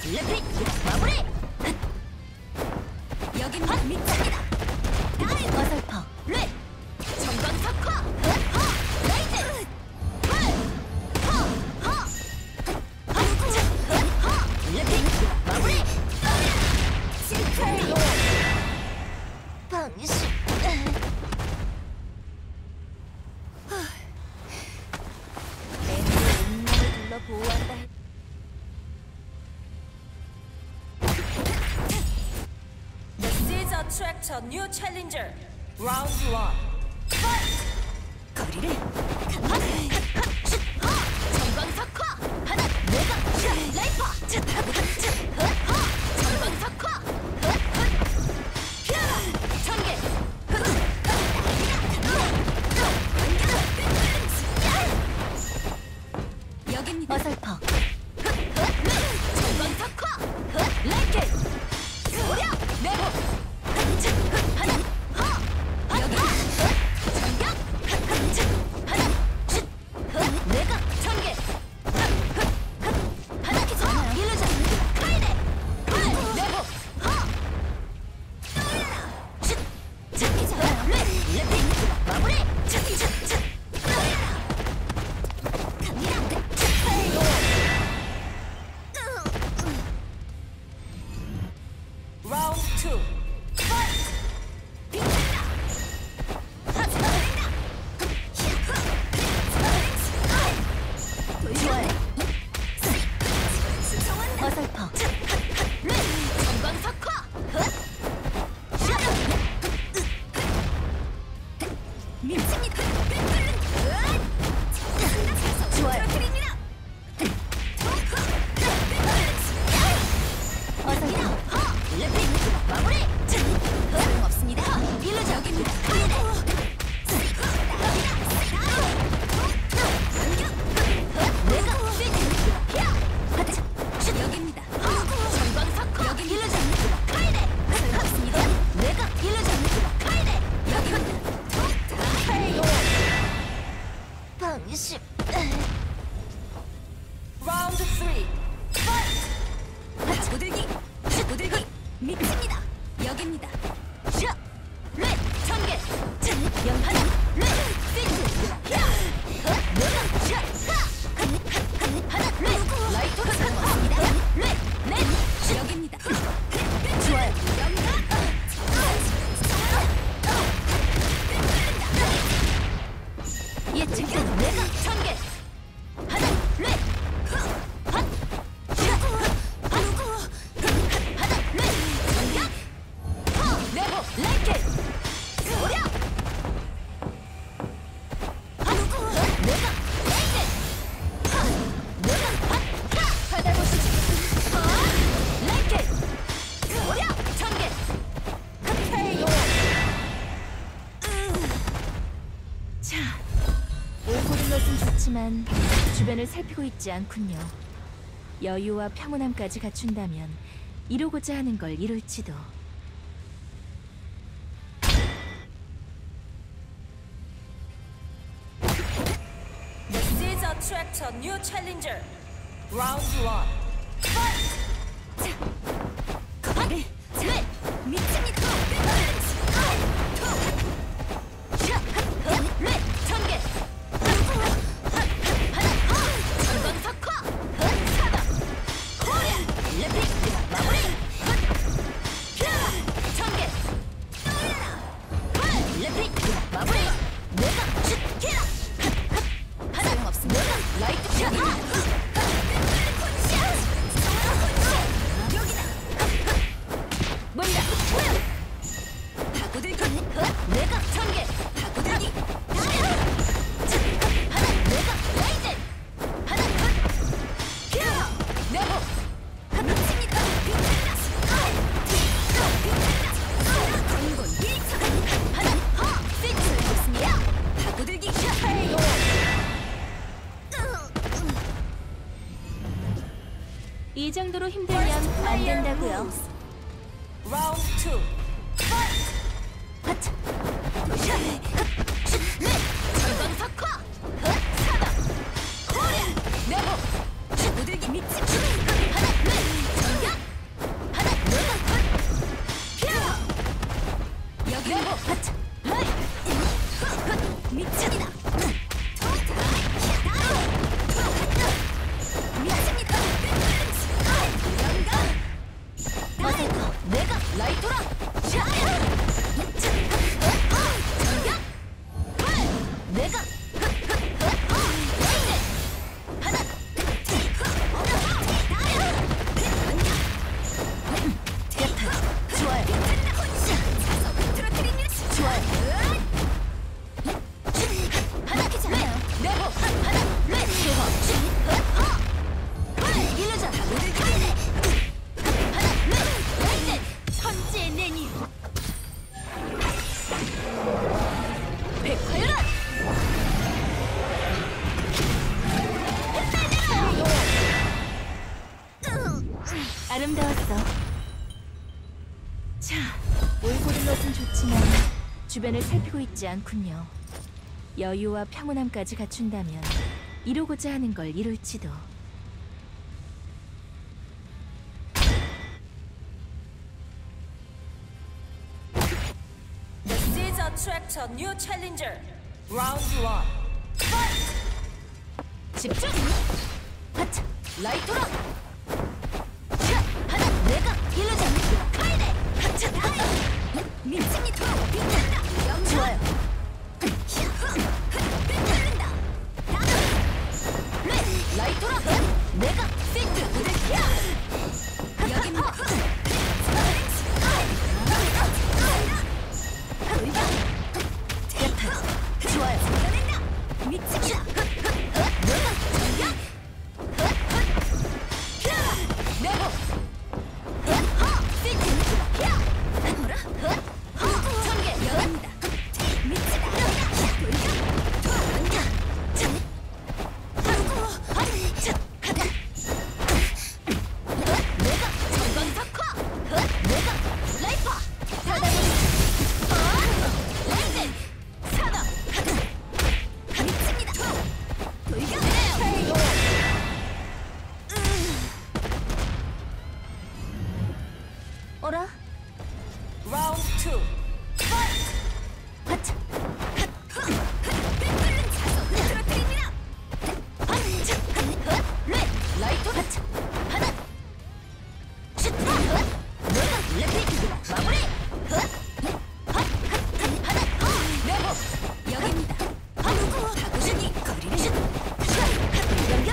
레피 마무리. 여긴 밑입니다. 다이 어설퍼 레 정광석화 허 라이즈 레피 마무리. 실패. 방식. 내 운명을 둘러 보호한다. This is attract a new challenger. Round 1. Fight! 거리를 정광석화 하나 내가 라이퍼 정광석화 피아라 전개 여깁니다. 어설퍼 정광석화 라이켓 오랴 내복 하나 여기 전격 하나 내가 전개 하나 일루전 카이네 내복 잡히자 레피 마무리 갑니다. Round 2. Fight! 어설퍼 정광석화 미칩니다. 좋아요. 어설퍼 레피 마무리. 소용없습니다. 일루전 여기입니다. 내가 여기입니다. 정광석화 여기 일루전 카이네 소용없습니다. 내가 일루전 카이네 여기입니다. 방식. Round 3. Fight! 고들기 고들기 미칩니다. 여기입니다. 샤 레 전개 영 하나 레 피트 야 내가 샤 하나 레 라이토가 상관없습니다. 레 여기입니다. 좋아요. 예측된 내가 전개 하나 레 핫 자, 오고른 것은 좋지만 주변을 살피고 있지 않군요. 여유와 평온함까지 갖춘다면 이루고자 하는 걸 이룰지도. This is attract a new challenger. Round 1. Fight! 거리를 미칩니다. 레 전개 정광석화 사방 코리아 레피 마무리 전개 레피 마무리 내가 슛키라 하나 없습니다. 라이트 샷 여기다 뭐이다 바꾸들기 내가 전개 바꾸들기 하나 내가 라이트 하나 큐 내복 미칩니다. 공군 일차 하나 피트 없습니다. 바꾸들기 이 정도로 힘들면 안 된다고요. Round 2. Fight! 하차 정광석화 사방 코리아 내복 바꾸들기 미칩니다. 하나 전개 아름다웠어. 자, 몰고 든 것은 좋지만 주변을 살피고 있지 않군요. 여유와 평온함까지 갖춘다면 이루고자 하는 걸 이룰지도. This is attract a new challenger. Round 1. Fight! 집중! 하차! 라이토라! 자! 하나! 내가! 일루전! 카이네! 하차! 미치니다! 빛난다! 좋아요! 빛난다! 라이토라! 내가! 피트! 무대야! 여기입니다! 좋아요! 미치다! 어라? Round 2. Fight! 하차! 라이토 하차! 하나! 슛! 레피트! 마무리! 하나! 네모! 여기입니다! 바구니! 거리를 슛! 연결!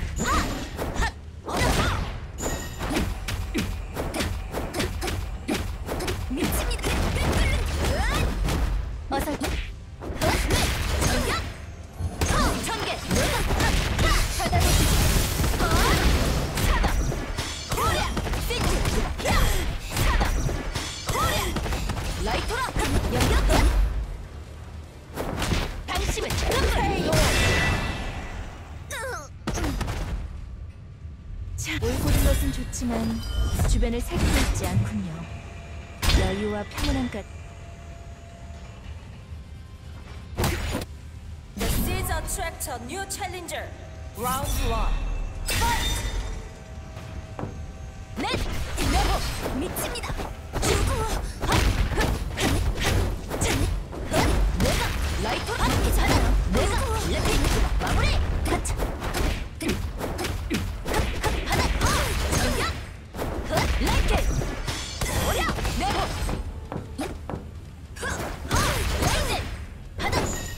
미칩니다! 어서 전격! 전개! 받아내주지! 사다! 코리아! 피트! 사다! 코리아! 라이토라! 연격! 방심은 끝물! 자, 몰고 든 것은 좋지만 주변을 살피고 있지 않군요. 여유와 평온함까지. This is attract a new challenger. Round 1. Fight! 넷! 네모! 미칩니다! 내가! 라이토! 하나! 내가! 레피트! 마무리! 가차! 하나! 전격! 라이트! 오려! 네모! 라이트! 하나!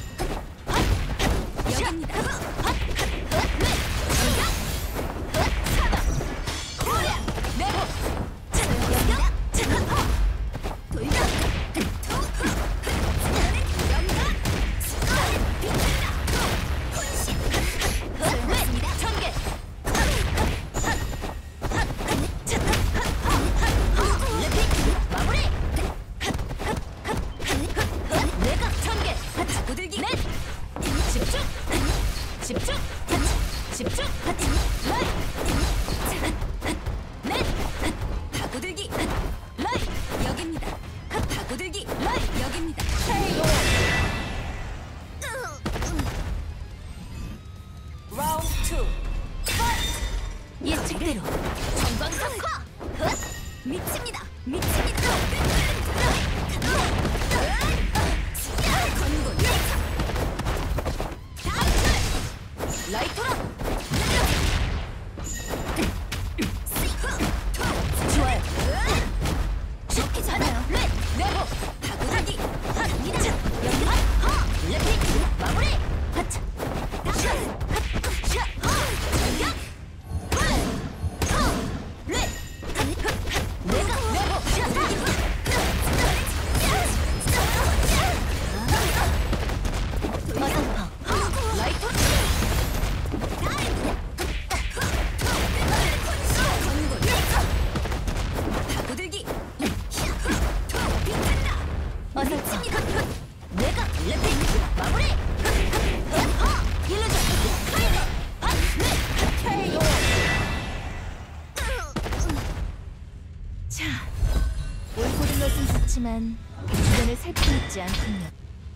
여기입니다! 넷! 전격! 사다! 코리아! 네모! 연격! 돌격! 연각! 빛난다! 혼신! 넷! 전개! 레피트! 마무리! 내가 전개! 고들기! 넷! 집중! 집중! 집중! 라이! 넷! 고들기! 라이! 여기입니다! 고들기! 라이! 여기입니다! Round 2. Fight! 예측대로 전광석화! 미칩니다! 미칩니다! 건곤! 라이토라! 좋아요! 좋게 하나! 넷! 네모! 고들기! 갑니다! 연결! 레피트! 마무리! 하차! 전격! 넷! 내가! 네모! 라이토! 고들기! 어서 칩니다! 내가! 레피트! 마무리! 일루전! 카이네! 넷! KO! 좋지만 주변을 살피고 있지 않군요.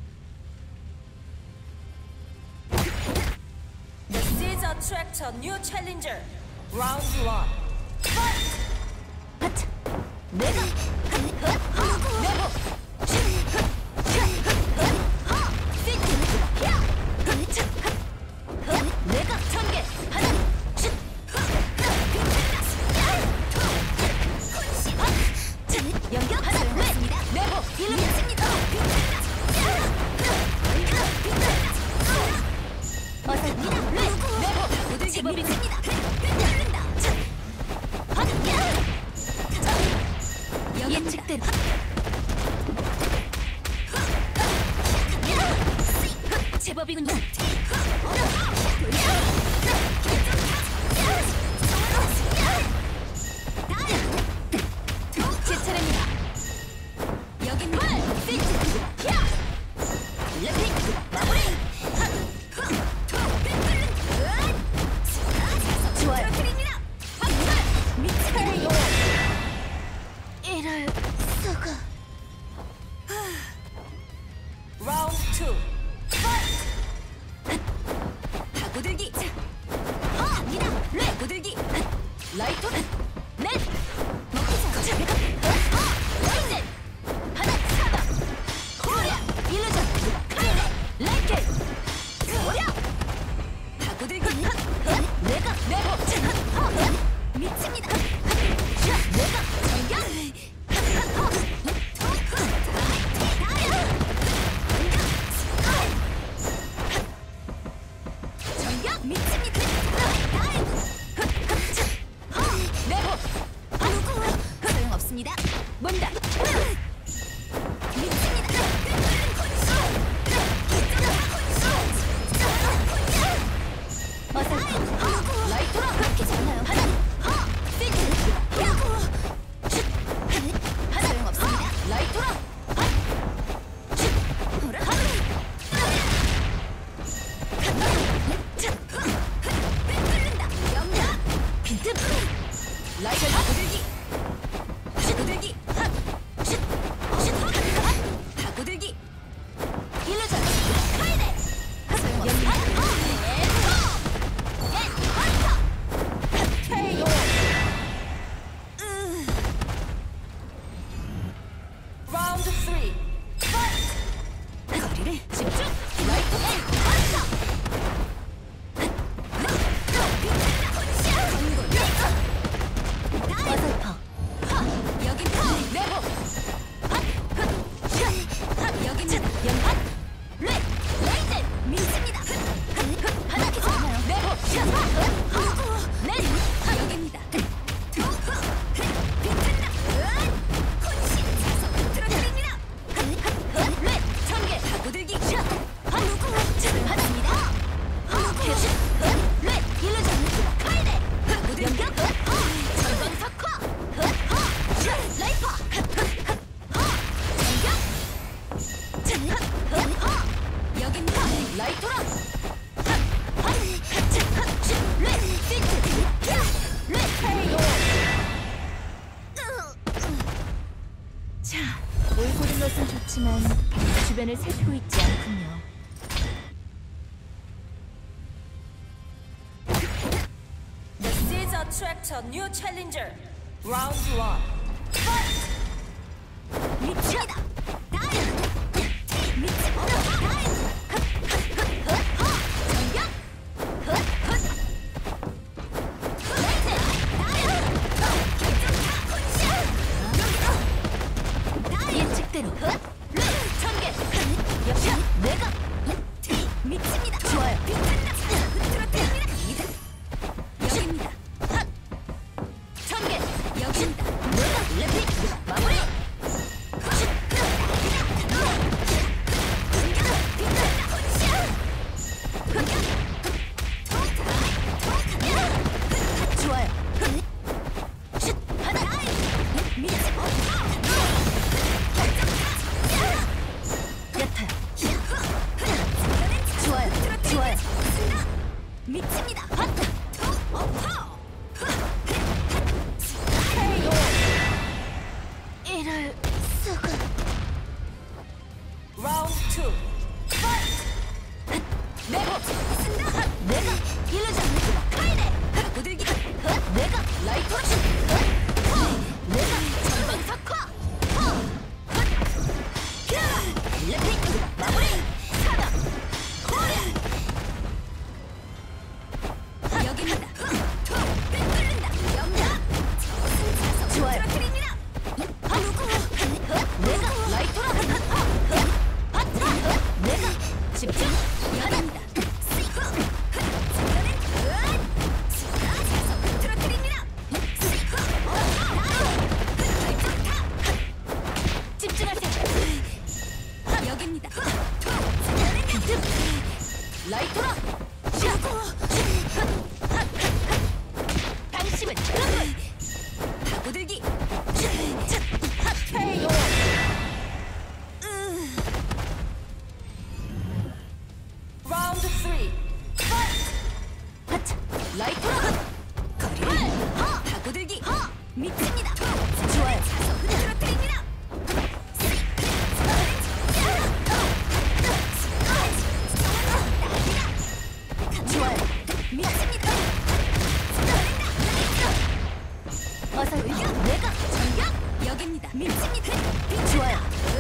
This is a tractor new challenger. Round 1. Fight! 하차! 내가! 내보! 내가 전개! 하나! 연결! 하나! 내보! 일루미입니다! 어서 내보! 제법이 됩니다! 예측대로 제법이군요. 제 차례입니다. 여긴 마무리. 좋아요. 이럴 수가. Round 2. Fight! 고들기. 갑니다. 고들기. 라이트. 넷. 먹히자. 라이트. 하나 사바. 코리아. 일루전. 카이네. 라이트. 코리아. 고들기. 내가 내보. 미칩니다. 내가 전격. 전격 미칩니다. 내보. 소용없습니다. 뭔다. 미칩니다. 어서 라이트로 그렇게 않아요. 하나 피트 하나 소용없습니다. 라이트로 빈틈 라이트 고들기 고들기 고들기 일루전 카이네 소용없습니다. Round 3. Fight! 거리를 집중 라이트 어설퍼 여긴 내보 여기는 연판 레이즈 밀습니다. 하나 괜찮아요. 내보 넷 여기입니다. 넷 전개 고들기 받습니다. 넷 일루전 카이네 연결 전방 석화 라이퍼 연결 여기입니다. 라이토라 자, 올고른 것은 좋지만 주변을 살피고 있지 않군요. This is a tractor new challenger. Round 1. Fight! 미칩니다. 미칩니다. 전격. 예측대로. 전개. 역시 내가 미칩니다. 좋아요. 여기입니다. 전개. 여기입니다. 내가 레픽 마무리. 좋아요. 하나. 미치. 좋아요. 흐트러뜨립니다. 좋아요. 미칩니다. 어서 올려. 내가 전격. 여기입니다. 미칩니다. 좋아요.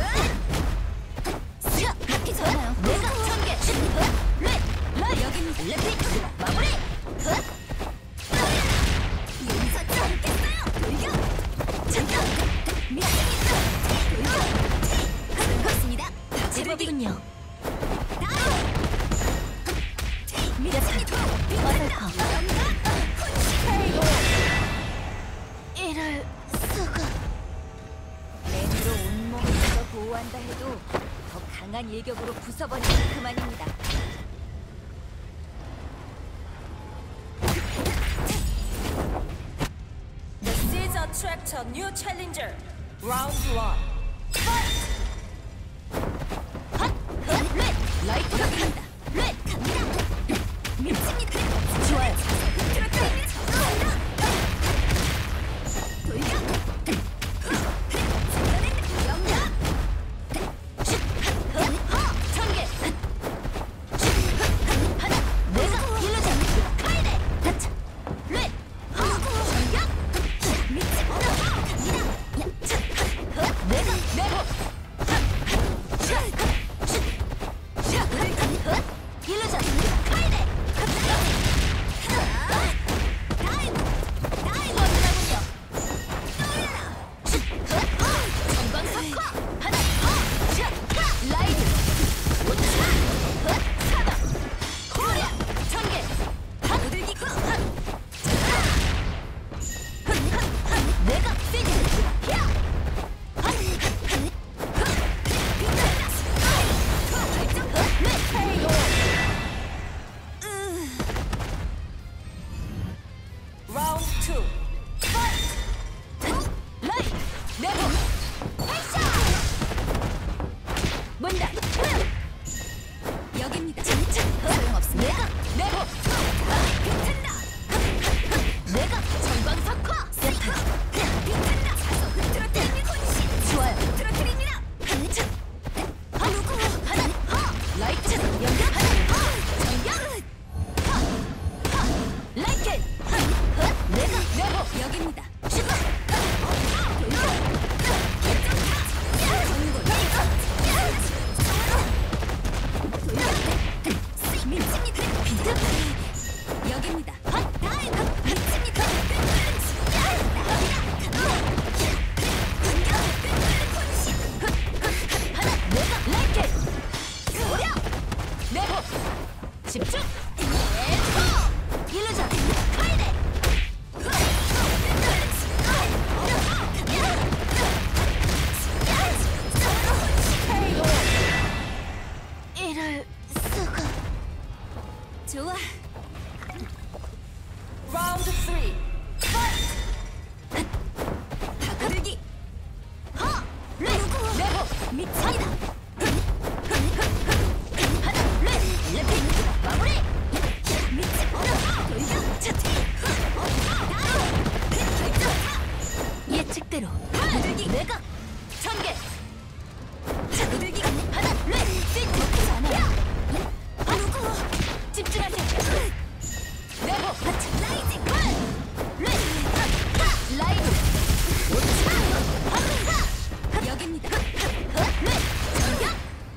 바퀴 좋아요. 내가 전개. 라 여기입니다. 레피 마무리. 용서 참겠어요. 돌격. 전격. 미칩니다. 돌격. 그렇습니다. 제법이군요. 미쳤습니다. 어설퍼. 이럴 수가. 맨으로 온몸을 더 보호한다 해도 더 강한 일격으로 부숴버리면 그만입니다. This is Attractor New Challenger. Round 1. Fight! 라이트가 간다. 갑니다. 미칩니다. 좋아요. 흐트러뜨립니다. 돌격. 영락. 전개. 하나. 내가 일러자. 카이데. 다차. 렛. 전격. 미칩니다. 갑니다. 내가 내고. 일러자. 카이데. Round 2. Fight! 라이. 내고. 액션. 문다. 여기입니다. 소용없습니다. 내고. 비튼다. 내가 전광석화. 세타. 비튼다. 흐트러뜨립니다. 좋아요. 흐트러뜨립니다. 누구 하나. 라이트. 연결. 전격. 라이트. 내가 내고. 여기입니다. 슈퍼. 여기입니다. 미칩니다. 하나 내가 라이트. 소령. 내고. 집중. 일러자. 카이데. 이럴 수가. 좋아. Round 3. Fight! 다가들기. 누구? 내고. 미쳐이다. 하나. 레피. 마무리. 미칩니다. 돌격. 차트. 예측대로. 다가들기. 내가. 전개. 다가들기. 하나. 레피. 먹히지 않아요. 누구? 집중하세요. 내고. 라이징. 라이브. 여기입니다. 전격.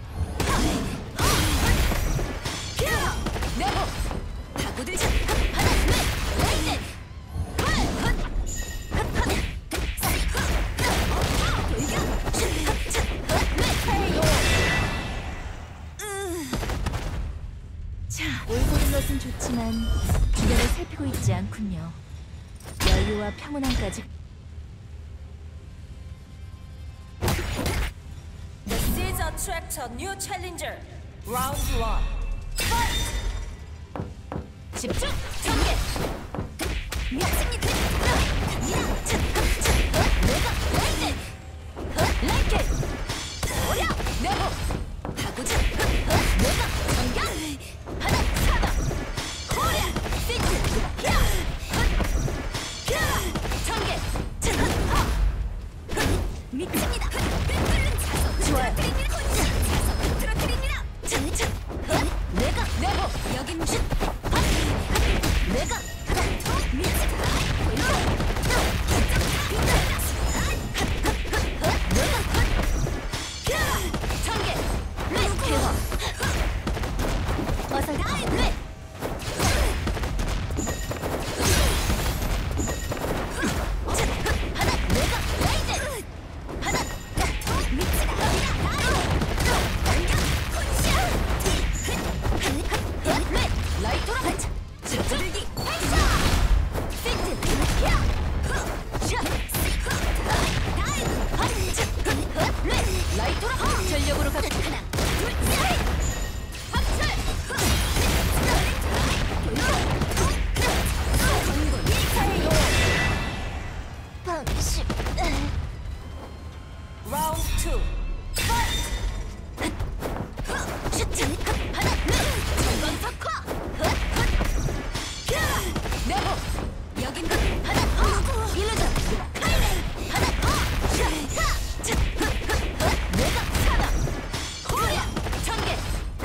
내고. 바구들기. 하나. 라이징. 자, 올고른 것은 좋지만 주변을 살피고 있지 않군요. 여유와 평온함까지. This is Attractor New Challenger. Round 1. Fight! 집중. 전개. 미칩니다. 내가 라이트. 라이트. 오려. 내고. 바구지. 내가 전격. 하나. 사바. 코리아. 시트. 전개. 미칩니다. 좋아요. 들어드립니다. 내가 내고 여긴 슛. 내가 전개 레이테와 어서 레 하나 내가 레이드 하나 미치다 라이트로 한차 찌르기 라이트로 전력으로 가자. 하나, 둘, 셋. 박수. 방식. Round 2. Fight! 슈트. 하나, 전방 석화. 내고 여긴 하나, 일루전. 하나, 내가 살아. 호야 전개.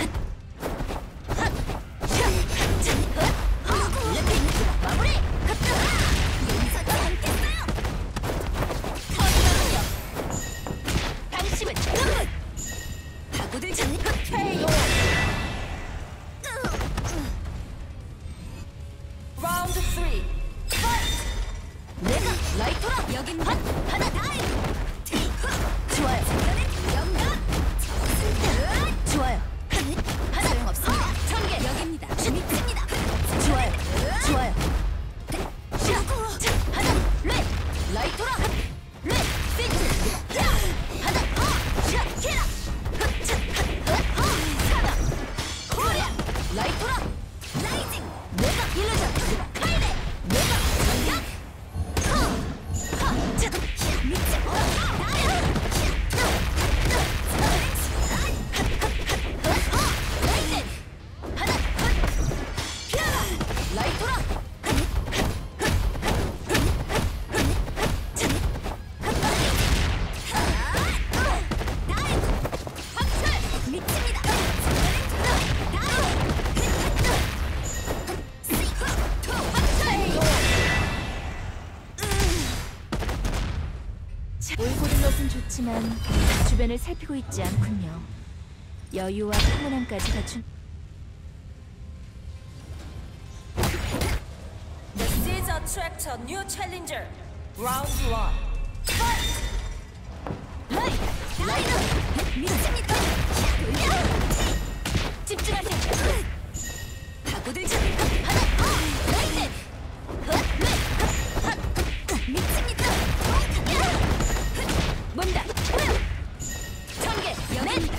마무리. 용서치 않겠어요. 터져요. 당신은 끝. 파고들 KO. Round 3. Fight! 내가 라이트라 여긴 하나 다이. 좋아요. 영감. 좋아요. 하나 소용없습니다. 전개 여기입니다. 미칩니다. 좋아요. 좋아요. 하나 레 라이트라 레 피트 하나 샤키라 하나 코리아 라이트라 라이징 내가 일루전 카이데 내가 전격 올고른 것은 좋지만 주변을 살피고 있지 않군요. 여유와 평온함까지 갖춘 This is attract a new challenger. Round 1. Fight! 라이더 미칩니다. 집중하세요. 파고들자. 하나 라이트 미칩니다. 뭔가 전개 연애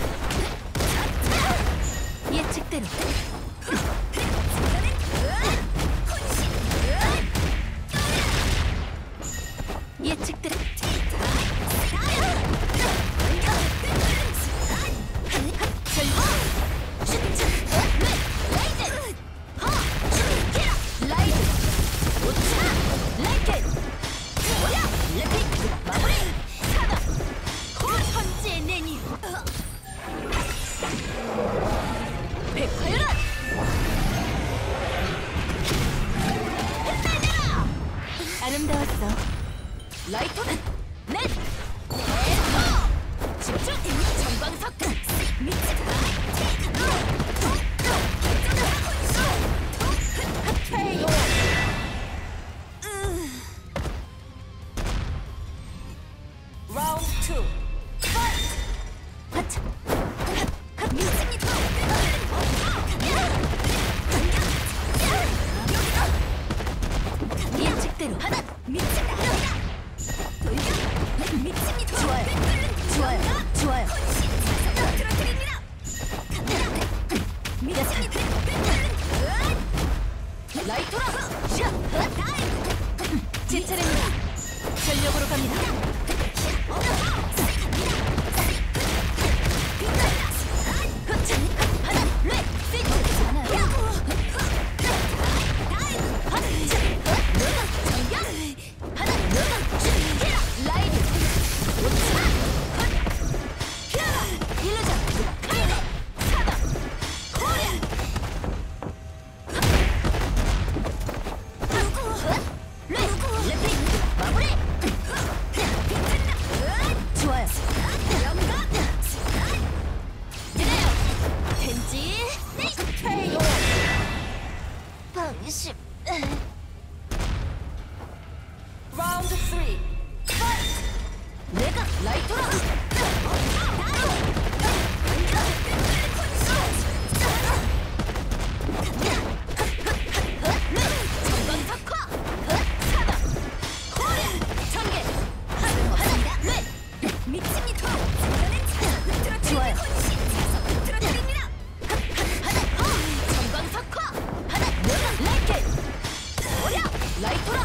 예측대로 예측대로 아름다웠어. 라이트 넷 집중 전방석 미치다 Round 2. Fight! 하차 미칩니다. 예측대로 하나 미친다. 돌격 미칩니다. 좋아요. 좋아요. 좋아요. 들어드립니다. 미쳤습니다. 라이트로 제 차례입니다. 전력으로 갑니다. 라이드 라이토라. 좋아요. 라이토라.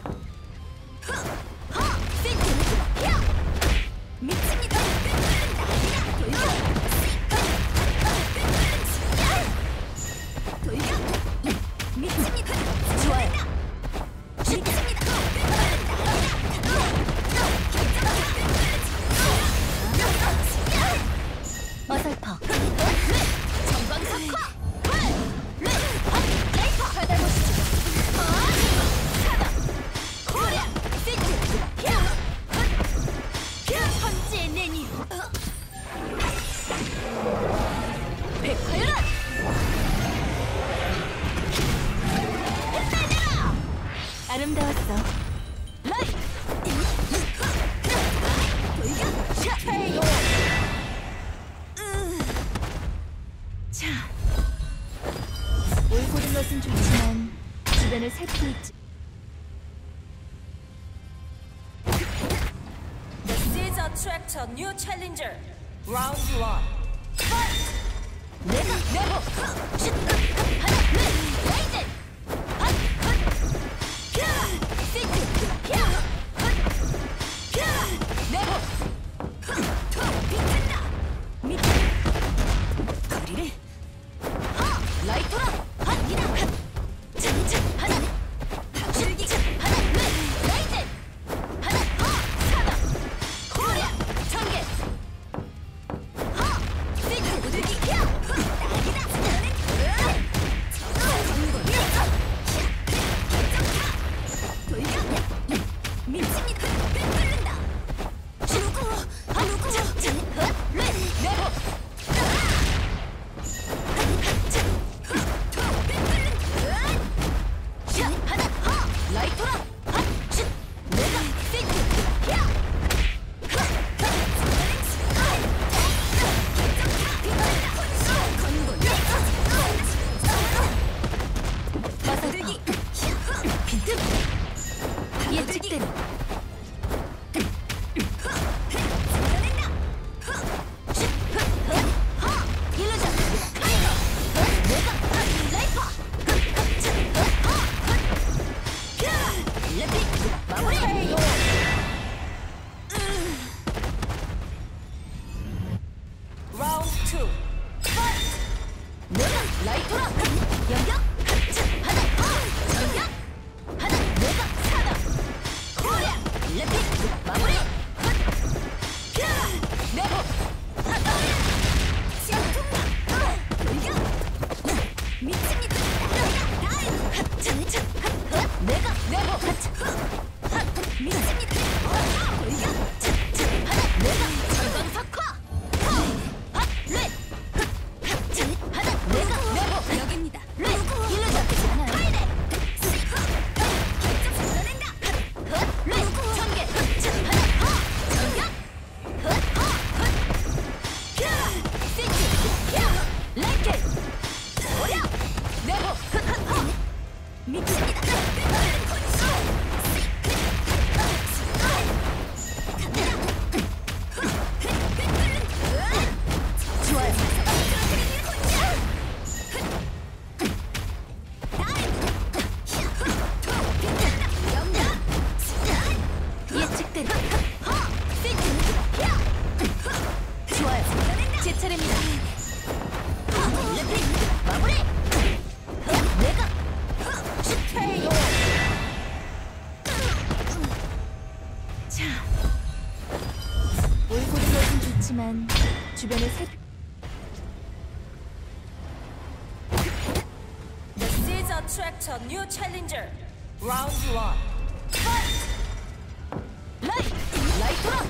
어설퍼. 전광석화. 받아보시죠. 천지의 내니. 백화열한. 아름다웠어. 라이. 자, 올고른 것은 좋지만 주변을 살피고 있지. This is a tractor new challenger. Round 1. Fight! 내가 내고. 하나, 둘, 라이젠. 거리를 라이토라. 하나 줄기 하나 라이젠 하나 사나 코리아 전개 세트 두들기 낙이다 돌격 미칩니다. 끓는다. 누구 내고 라이토라. 내가 세트 마사들기 빈틈 예측대로 일루전 내가 라이퍼 레픽 마무리. Round 2. Fight! 내가 라이토라. 연격 하나 연격 하나 내가 사나 코리아 레픽 마무리. 내고 돌격 미칩니다. 내가 내고 미칩니다. 돌격 하나 내가 전광석화 하나 내가 내고 여기입니다. 일루전 파이레 전개 하나 전격 랭켓 오려 내고 미칩니다. 좋아요. 예측대로 좋아요. 제 차례입니다. 마무리. 내가 슈페이오. 자, 올고른 것은 좋지만 주변을 살피. This is a tractor new challenger. Round 1. Fight! 라이토라.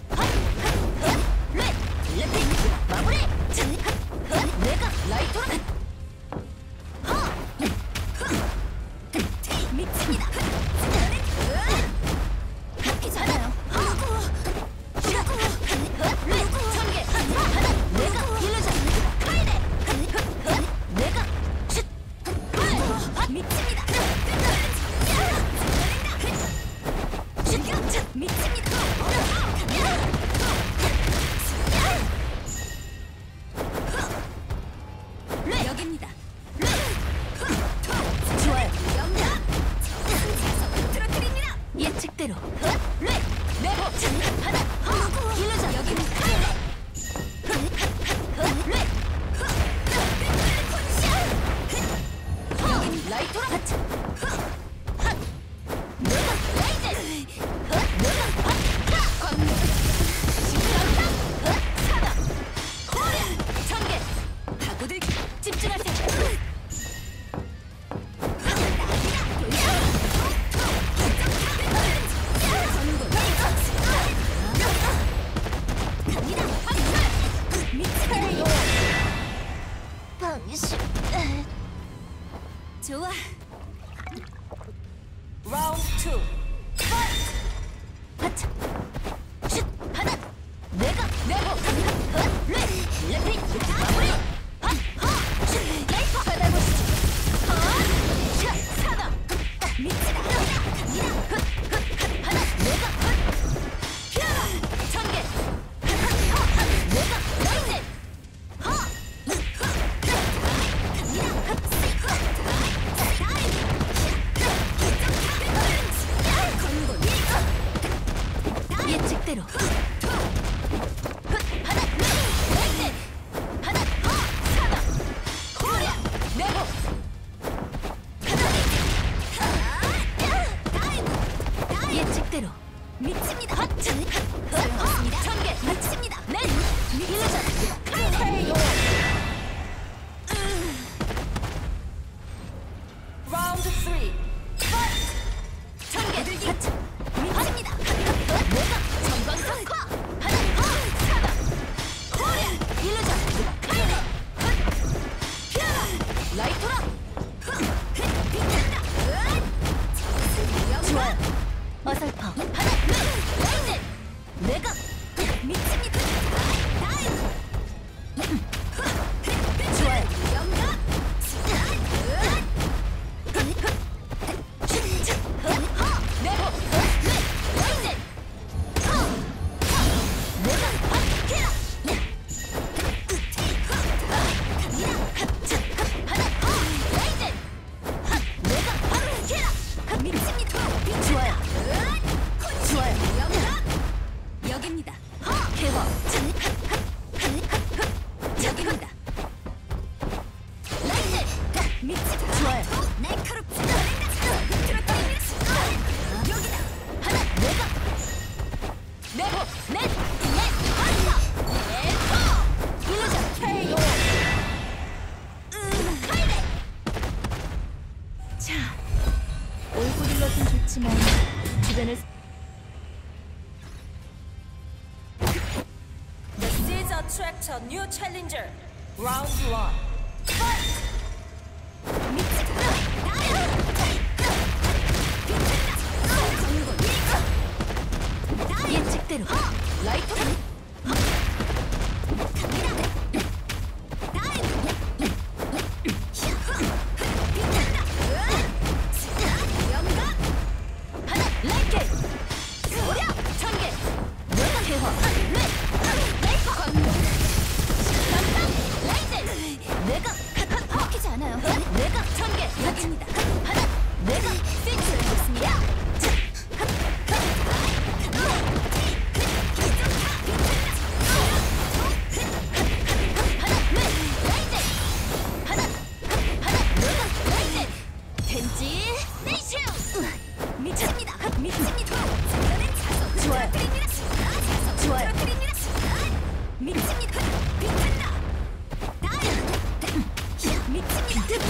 레픽 마무리. 내가 라이토라. 미칩니다. 바뀌잖아요. 마무리. 라이퍼 받아보시죠. 사나 미치다. 하나 내가 피어라 전개. 내가 라이트. 예측대로. 예측대로 미칩니다. 소용없습니다. 전개 미칩니다. 네, 밀려져. KO. Round 3. Fight. 전개 미칩니다. 내가 전광석화 하나 사나 코리아 밀려져. 피어라 라이토라. 좋아. 어설퍼. 하나, 라이트. 내가 미칩니다. 좋아요. 영감. 내고 라이트. 내가 바퀴라. 하나, 라이트. 내가 바퀴라. 미칩니다. 좋아요. 좋아요. 여기입니다. 개워. 여기입니다. 라이트. 미치. 좋아요. 날카롭지. 여기다. 하나. 내가. 내고. 넷. 한다. 일루전. KO. 카이데. 자, 얼굴이 넣긴 좋지만 주변을 The seeds attract a new challenger. Round 1. Fight. 예측대로 라이트. 하나 라이트. 소리 전개. 내가 개화. 라이트 광고. 라이트. 내가 바뀌지 않아요. 내가 전개. 여기입니다. 하나. 내가 스위치를 했습니다. 미칩니다. 미칩니다. 좋아요. 좋아요. 미칩니다. 미친다. 미칩니다.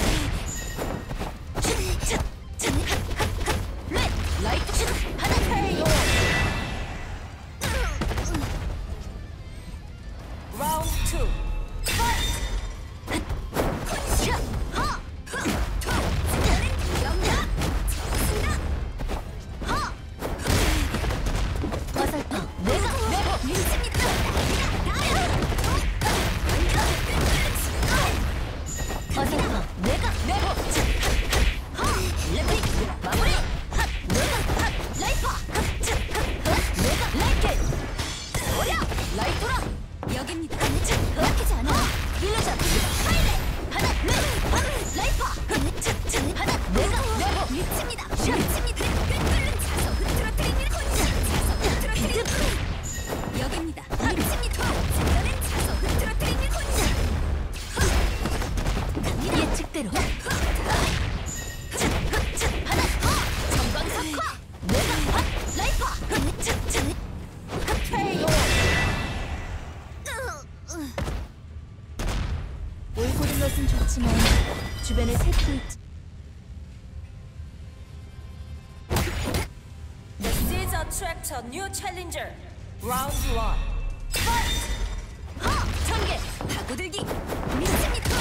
라이트 하나 KO. Round 2. Fight. 여기입니다. 바뀌지 않아. 밀려져. 하나, 라이퍼. 하나, 내가 미칩니다. 미칩니다. 끈끈은 차서 흐트러뜨립니다. 차서 흐트러뜨립니다. 여기입니다. 미칩니다. 끈끈은 차서 흐트러뜨립니다. 예측대로. 하나, 전광석화. 내가 라이퍼. KO. 얼굴이 넣긴 좋지만 주변을 살피고 있지. The seeds attract a new challenger. Round 1. Fight. 전개 파고들기 미칩니다.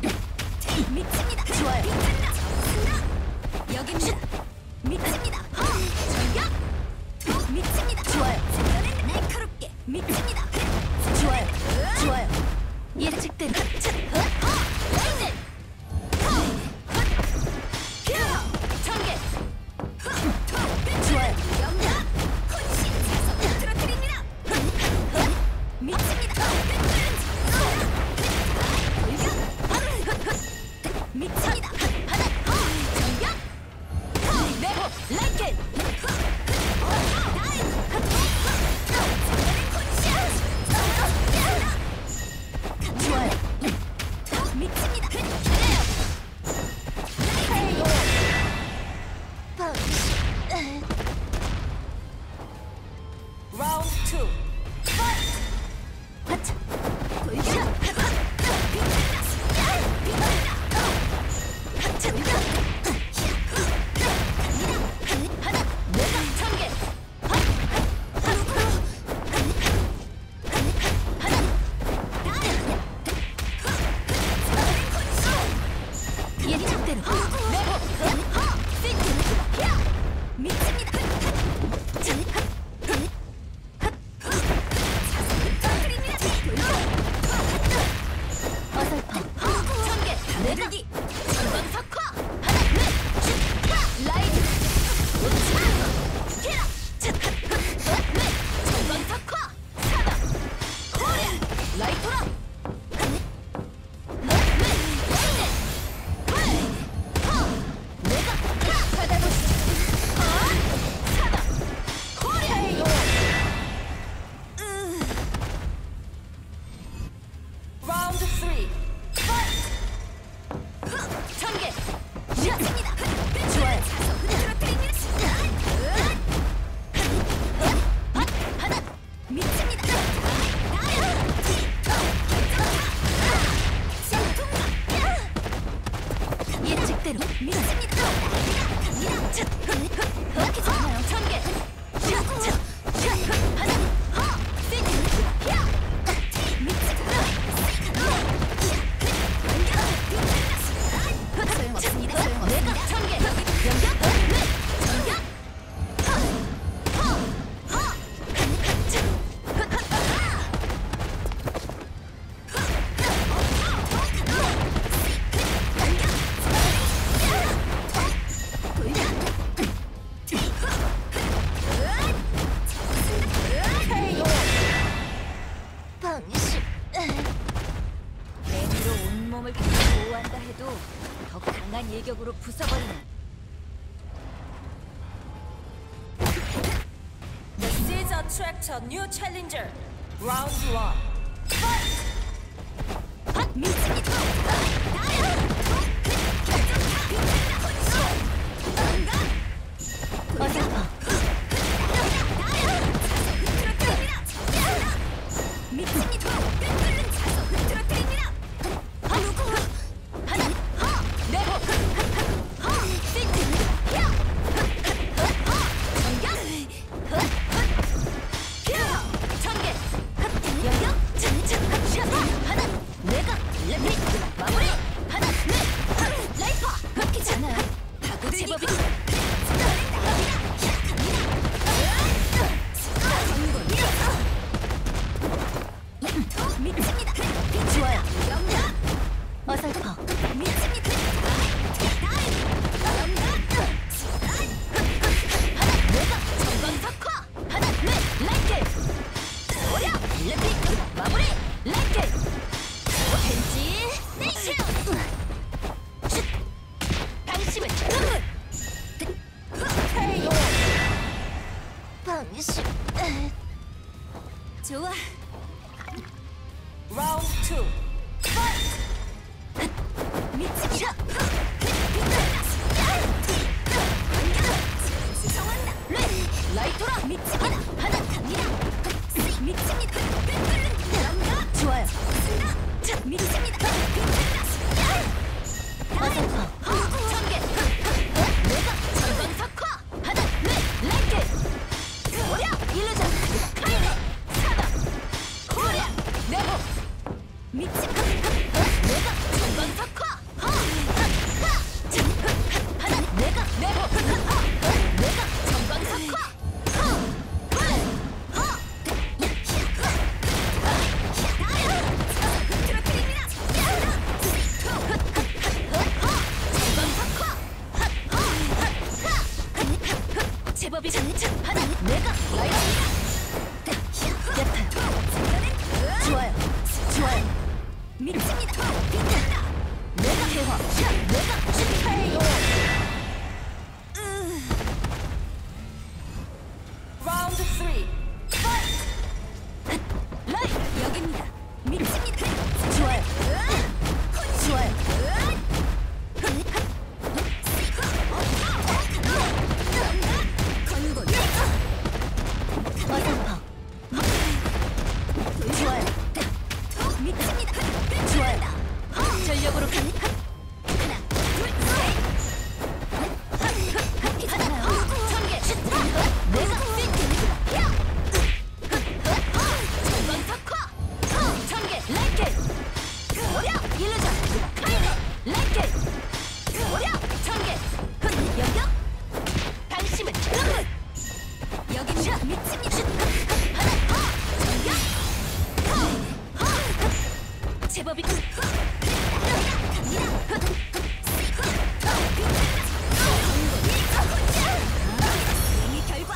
미칩니다. 좋아요. 여기입니다. 미칩니다. 미칩니다. 좋아요. 흐트러뜨립니다. 하나 미칩니다. 예측대로 미칩니다. 그렇게 좋아요. 전개. 하나. 소용없습니다. 내가 전개. 연결. 전개. 내 힘으로 온몸을 보호한다 해도 더 강한 일격으로 부숴버리는 This is a tractor new challenger. Round 1. Fight! 미칩니다. 미칩니다. 끈끈은 차서 흐트러뜨립니다. 누구? 하나, 내복, 시트, 전개, 연격, 하나, 내가 레미, 마무리, 하나, 라이퍼, 흑기지 않아요. 제법이 미칩니다. 좋아요. 영락. 어설퍼. 미칩니다. 영락. 하나 내가 전방석화. 하나 라이트. 오려. 레픽. 마무리. 라이트. 펜지. 네이션. 방심은 방심. 좋아. Round 2. Fight! 미칩니다. 라이토라 미칩니다. 하나 갑니다. 미칩니다. 좋아요. 미칩니다. 전개. 내가 전방석화. 하나 라이트. 오려 일루전. 카이네. 사바. 오려 내복. 미칩니다. 내가 전방석화. 하나 내가 내복. 내가 전방석화. 제법이 하나 내가 좋아요. 좋아요. 미칩니다. 내가 대화. 내가 슈퍼헤이로. Round 3. Fight! 라이 여기입니다. 미칩니다. 좋아요. 좋아요. 건곤. 어설퍼. 좋아요. 미칩니다. 좋아요. 전력으로 하나, 둘, 셋. 전개. 내가 전방석화. 전개. 라이트. 오려. 일루전. 카이네. 라이트. 오려. 전개. 연격. 방심은 여기입니다. 미칩니다. 하나. 연격. 제법이 이미 결과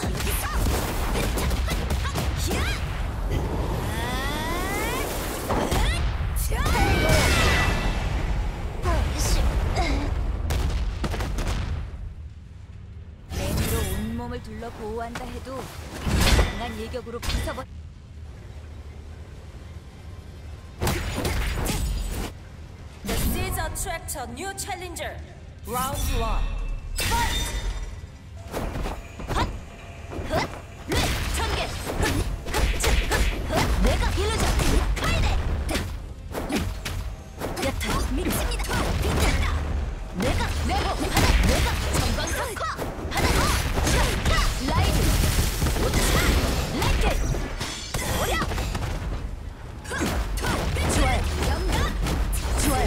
내 힘으로 온몸을 둘러 보호한다 해도 강한 일격으로 부숴버. This is a tractor new challenger. Round one. Fight! 천개 내가 일루전 카이네 야타 미칩니다 빛난다 내가 내고 하나 내가 전광석화 하나 샤카 라이드 오차 랭켓 오려 좋아요 영감 좋아요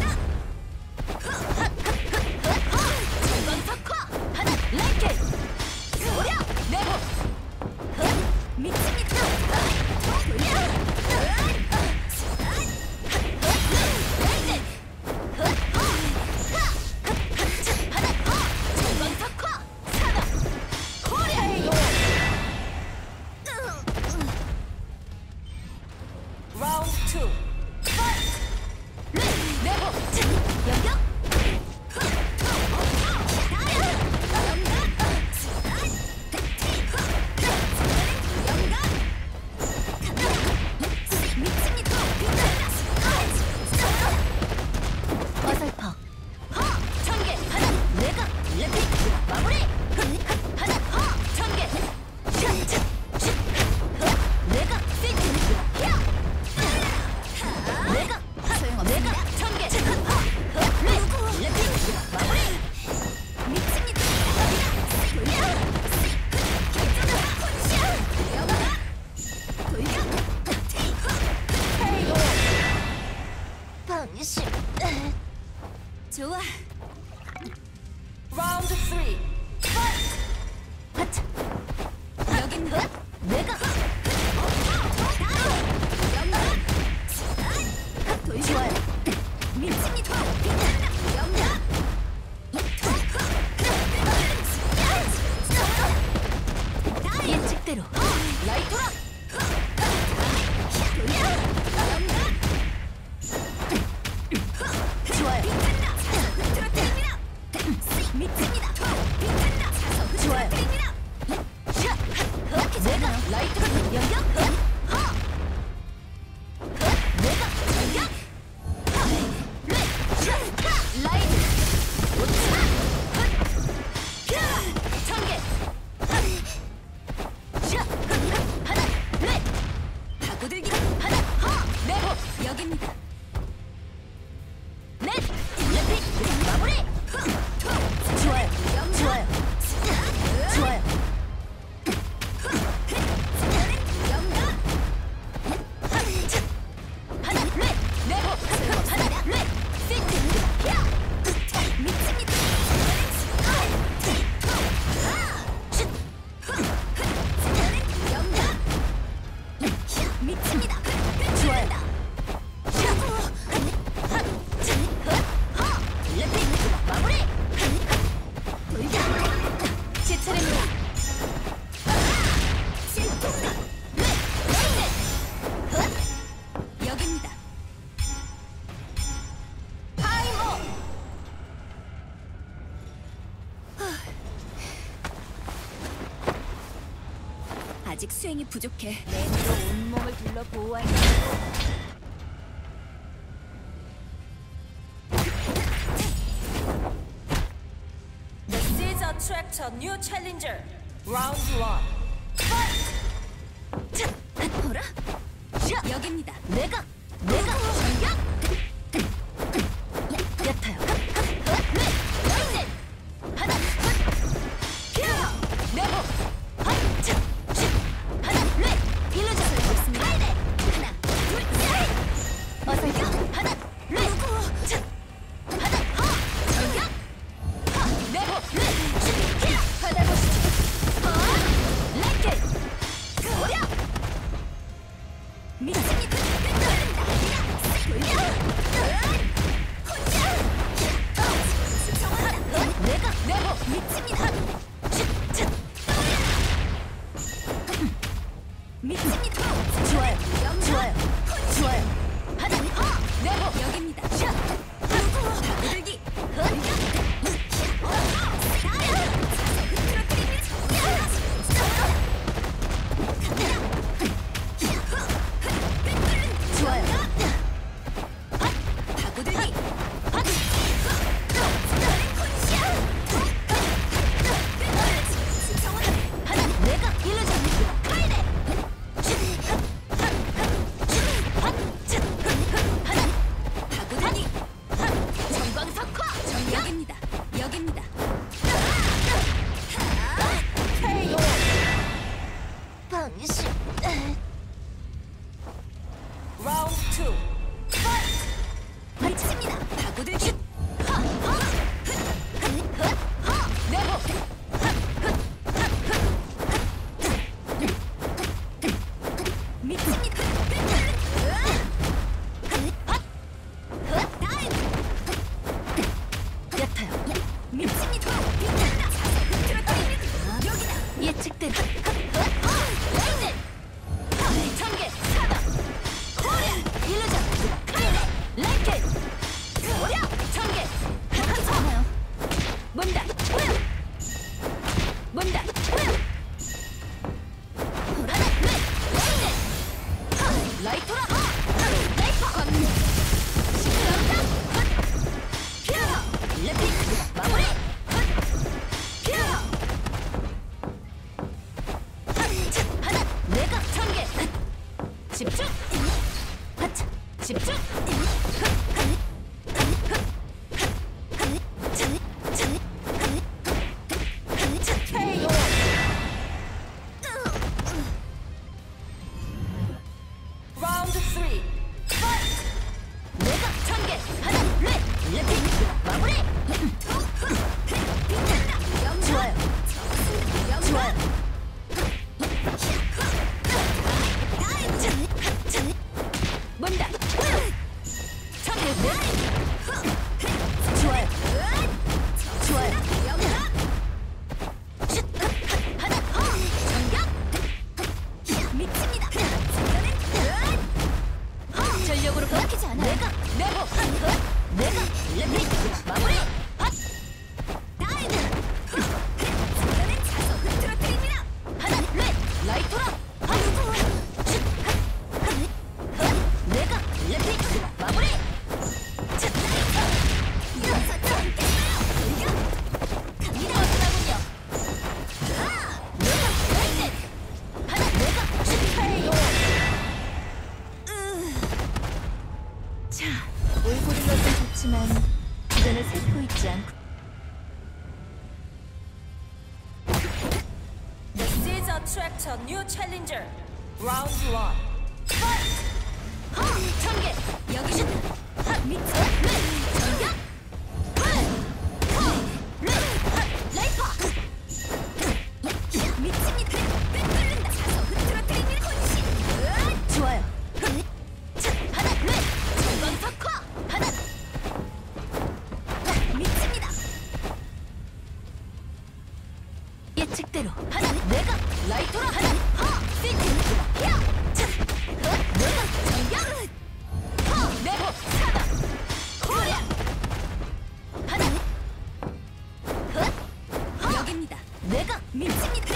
전광석화 하나 랭켓 오려 내고 미칩니다. Round two. Fight! 내고 영역 어설퍼 천개 하나 내가 레피 마무리 하나 천개 내가 피트 내가 소용없습니다 내가 천개 레피 마무리 미칩니다 방심 좋아 Round three. Fight! 하차 여긴 내가 좋아요 미칩니다 영감 예측대로 라이토라 좋아요 미칩니다 좋아요 내가 라이트가 영역 내가 영역 라이트 천개 하나 바꾸들기 하나 내고 여기입니다 넷 레피 마무리 좋아요 좋아요 좋아요 영감 하나 넷 내고 하나 넷 피트 미칩니다 영감 미칩니다 좋아요 레피 마무리 제 차례입니다 여기입니다 타이머 아직 수행이 부족해 랜으로 온몸을 둘러 보호하는 This is Attractor New Challenger. Round one. Fight! 보라 여기입니다 내가 전격 얕아요 하나 내고 하나 일루전 없습니다 하나 둘셋 어설퍼 하나 하나 전격 내고 받아보시죠 랭켓 오려 미칩니다 attract a new challenger. Round 1. Fight! 전개 여기 밑에 전격 라이퍼 미칩니다. 뚫는다. 사서 흐트러뜨리는 혼신. 좋아요. 하나 전방 석화 하나 미칩니다. 예측대로 하나 내가 라이토라 하나 피트 야 내가 전격 내보 사다 코리아 하나 여기입니다. 내가 미칩니다.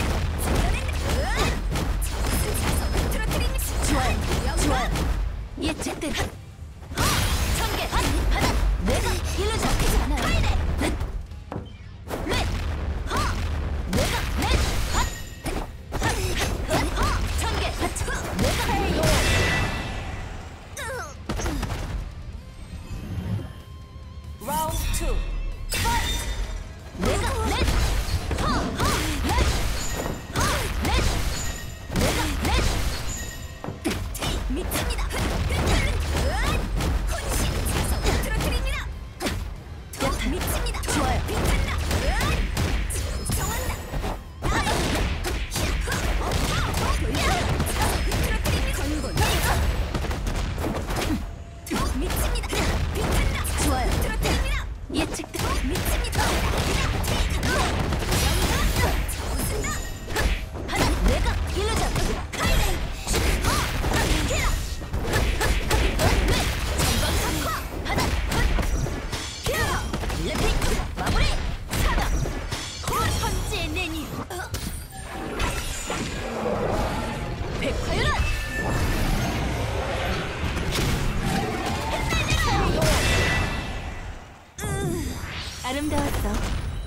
좋아요. 예측대로 전개 하나 내가 일로 잡히지 않아요. 넷 내가 전개 내가 Round 2. Fight! 내가 미칩니다. 혼신 사서 흐트러뜨립니다. 미칩니다. 좋아요. 빛난다. 정한다. 건곤 미칩니다. 빛난다. 좋아요. 흐트러뜨립니다. 예측대 미칩니다. 하나 내가 일로 잡고 카이레 전방 석화 하나 레핑 마무리 사다 선지의 내니 백화연한 아름다웠어.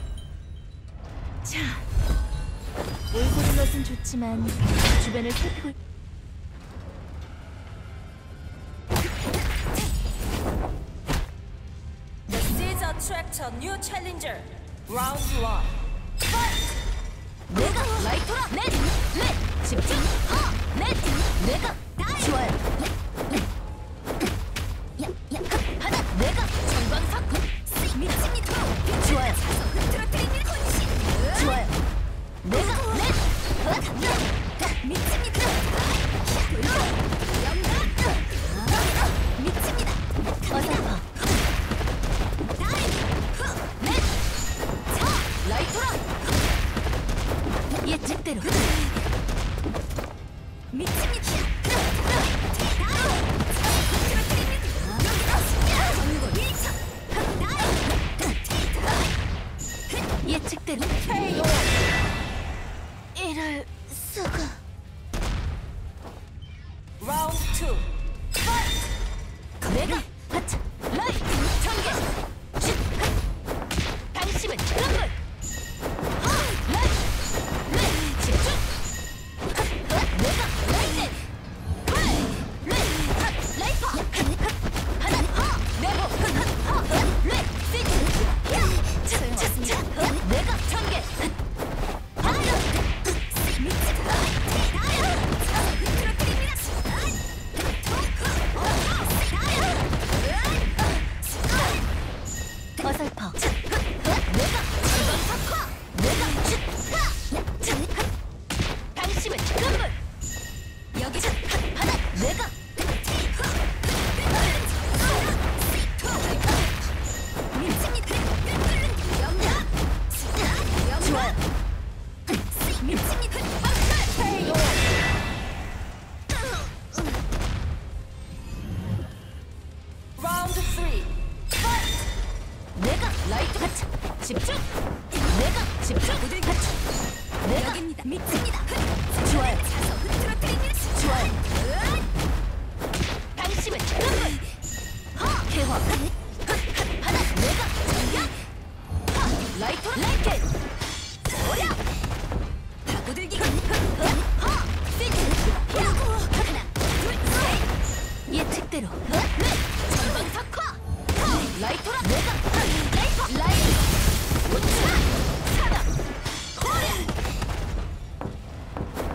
자, 몰고 든 것은 좋지만 주변을 살피고 The seeds attract a new challenger. Round 1. Fight! 내가 라이토라 넷 집중 넷 내가 좋아요. 하나 내가 전방 석화 미칩니다. 좋아요. 사서 흐트러뜨리는 혼신. 좋아요. 내가 미칩니다. 미칩니다. 어서 라이토라 예측대로 미칩니다. 예측대로 이럴 수가. Round 2. Fight! 내가 하차 라이 전개 당신은 그런 라이 집중 내가 라이퍼 하나 내보 피트 내가 전개 미쳤다. 어설퍼 내가 전방 석화 내가 당신은 금물 여기 하나 내가 미칩니다. 좋아요. 미칩니다. Round 3. Fight! 내가 라이트 하차 집중 내가 집중 하차 내가 여기입니다. 미칩니다. 좋아요. 사서 흐트러뜨리는 좋아요. 당신은 금물 개화 하나 내가 전격 라이트 라이켓 오랴 파고들기 피트 하나 둘셋 예측대로 전방 석화 라이토라 내가 라이터 라이트 우차 사다 코리아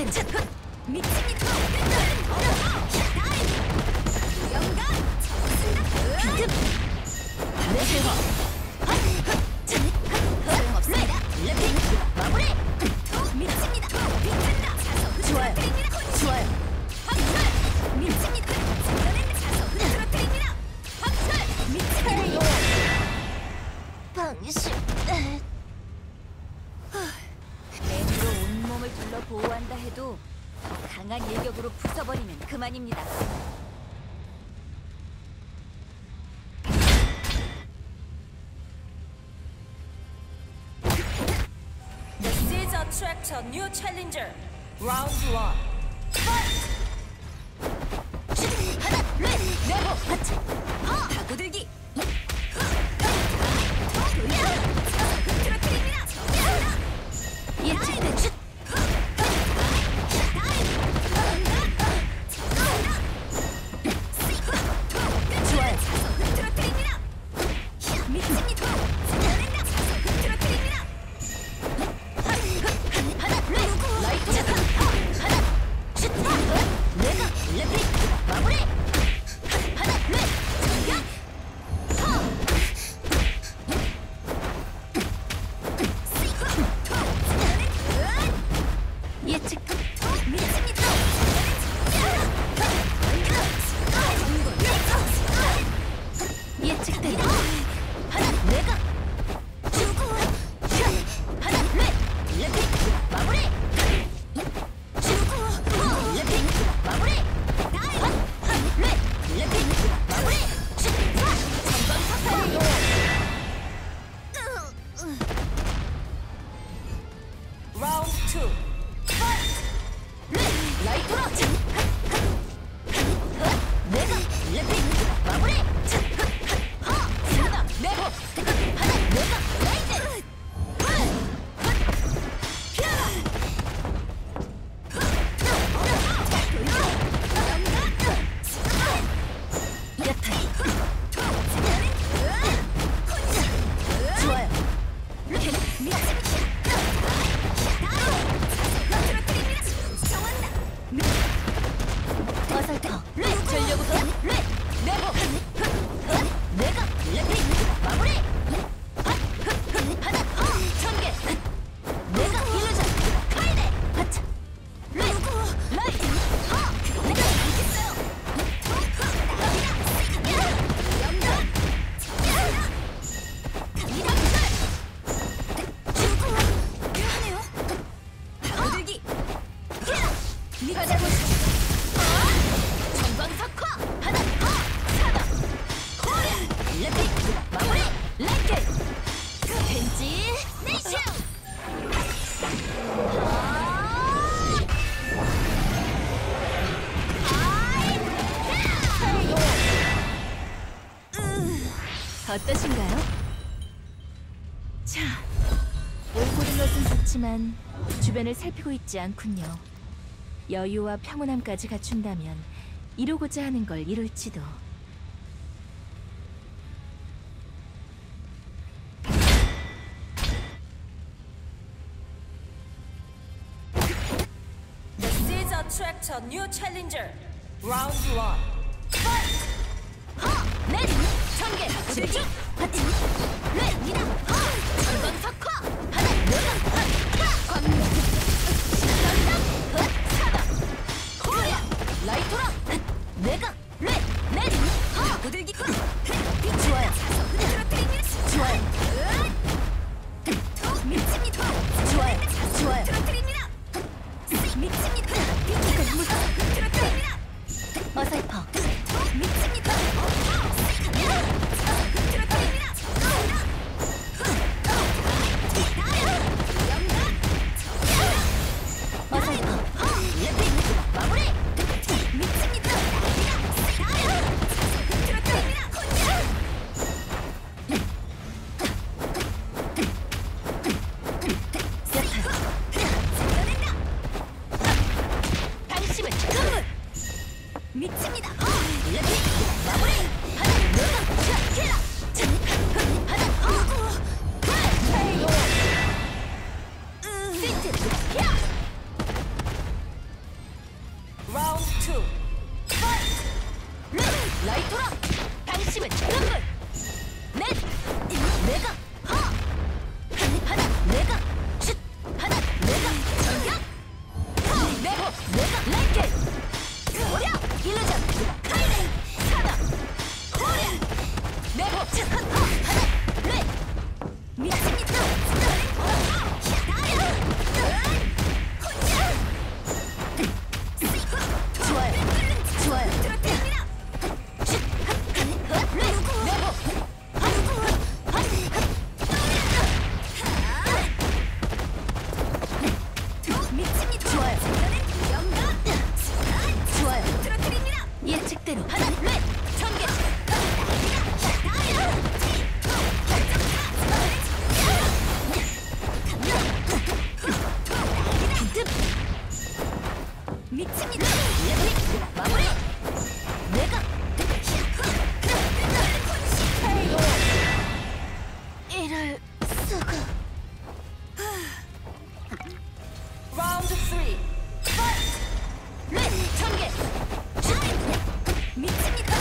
미칩니다. 영감 비듬 내세화 소용없습니다. 마무리 미칩니다. 비튼다. 좋아요. 좋아요. 박살 미칩니다. 자석 흐트러뜨립니다. 박살 미칩니다. 방심. 맨으로 온몸을 둘러 보호한다 해도 더 강한 일격으로 부숴버리면 그만입니다. This is attract a new challenger. Round 1. Fight! 하나, 둘, 네모, 하트, 파고들기. 흐트러뜨립니다. 예측된 슛. 좋아요. 흐트러뜨립니다. 미칩니다. 흐트러뜨립니다. 하나, 둘, 라이트 하나, 슛. 내가 레피 마무리. 하나, 둘, 공격. 예측 미칩니다. 예측대로 하나 내가 주고 하나 레피 마무리 주고 레피 마무리 레피 마무리 전방 사살 Round 2. Fight! 라이트로 내가 레피 마무리 하나 내고 하나 내가 라이트 좋아요. 어설터 전력으로 내고 내가 레피 마무리 하나 천개 내가 일루전 카이네 하차 라이트 내가 알겠어요. 영감 갑니다. 주고 묘하네요. 파고들기 가자보시죠. 전방석화 하나 사다 코리아 레피 마무리 라이트 벤지 네이션 어떠신가요? 자, 얼굴인 것은 좋지만 주변을 살피고 있지 않군요. 여유와 평온함까지 갖춘다면 이루고자 하는 걸 이룰지도. This is attract a new challenger. Round 1. Fight! 넷 천개 집중 하트 넷이다 전방석화 하나 내가 광명 사다 코리아 라이토라 내가 넷 파고들기 좋아요. 좋아요. 미칩니다. 좋아요. 좋아요. 미칩니다. 흐트러뜨립니다. 어설퍼 미칩니다. 흐트러뜨립니다. 어설퍼 레피 마무리 미칩니다. 흐트러뜨립니다. 당신은 끝! 미칩니다. 레피 마무리 하나 내가 샤키라 하나 시트 야 two. Fight. 라이토라! 당신은 끝물! 넷! 내가! 하! 하나! 내가! 슛! 하나! 내가! 전격! 내고! 내가! 랭켓! 오랴! 일루전! 카이네! 하나! 오랴! 내고! 하나! 넷! 미칩니다! 좋아요! 좋아요! 예측대로 하나, 넷, 전개. 미칩니다. 마무리. 내가 이럴 수가. Round three. Fight. 넷, 전개. 미칩니다.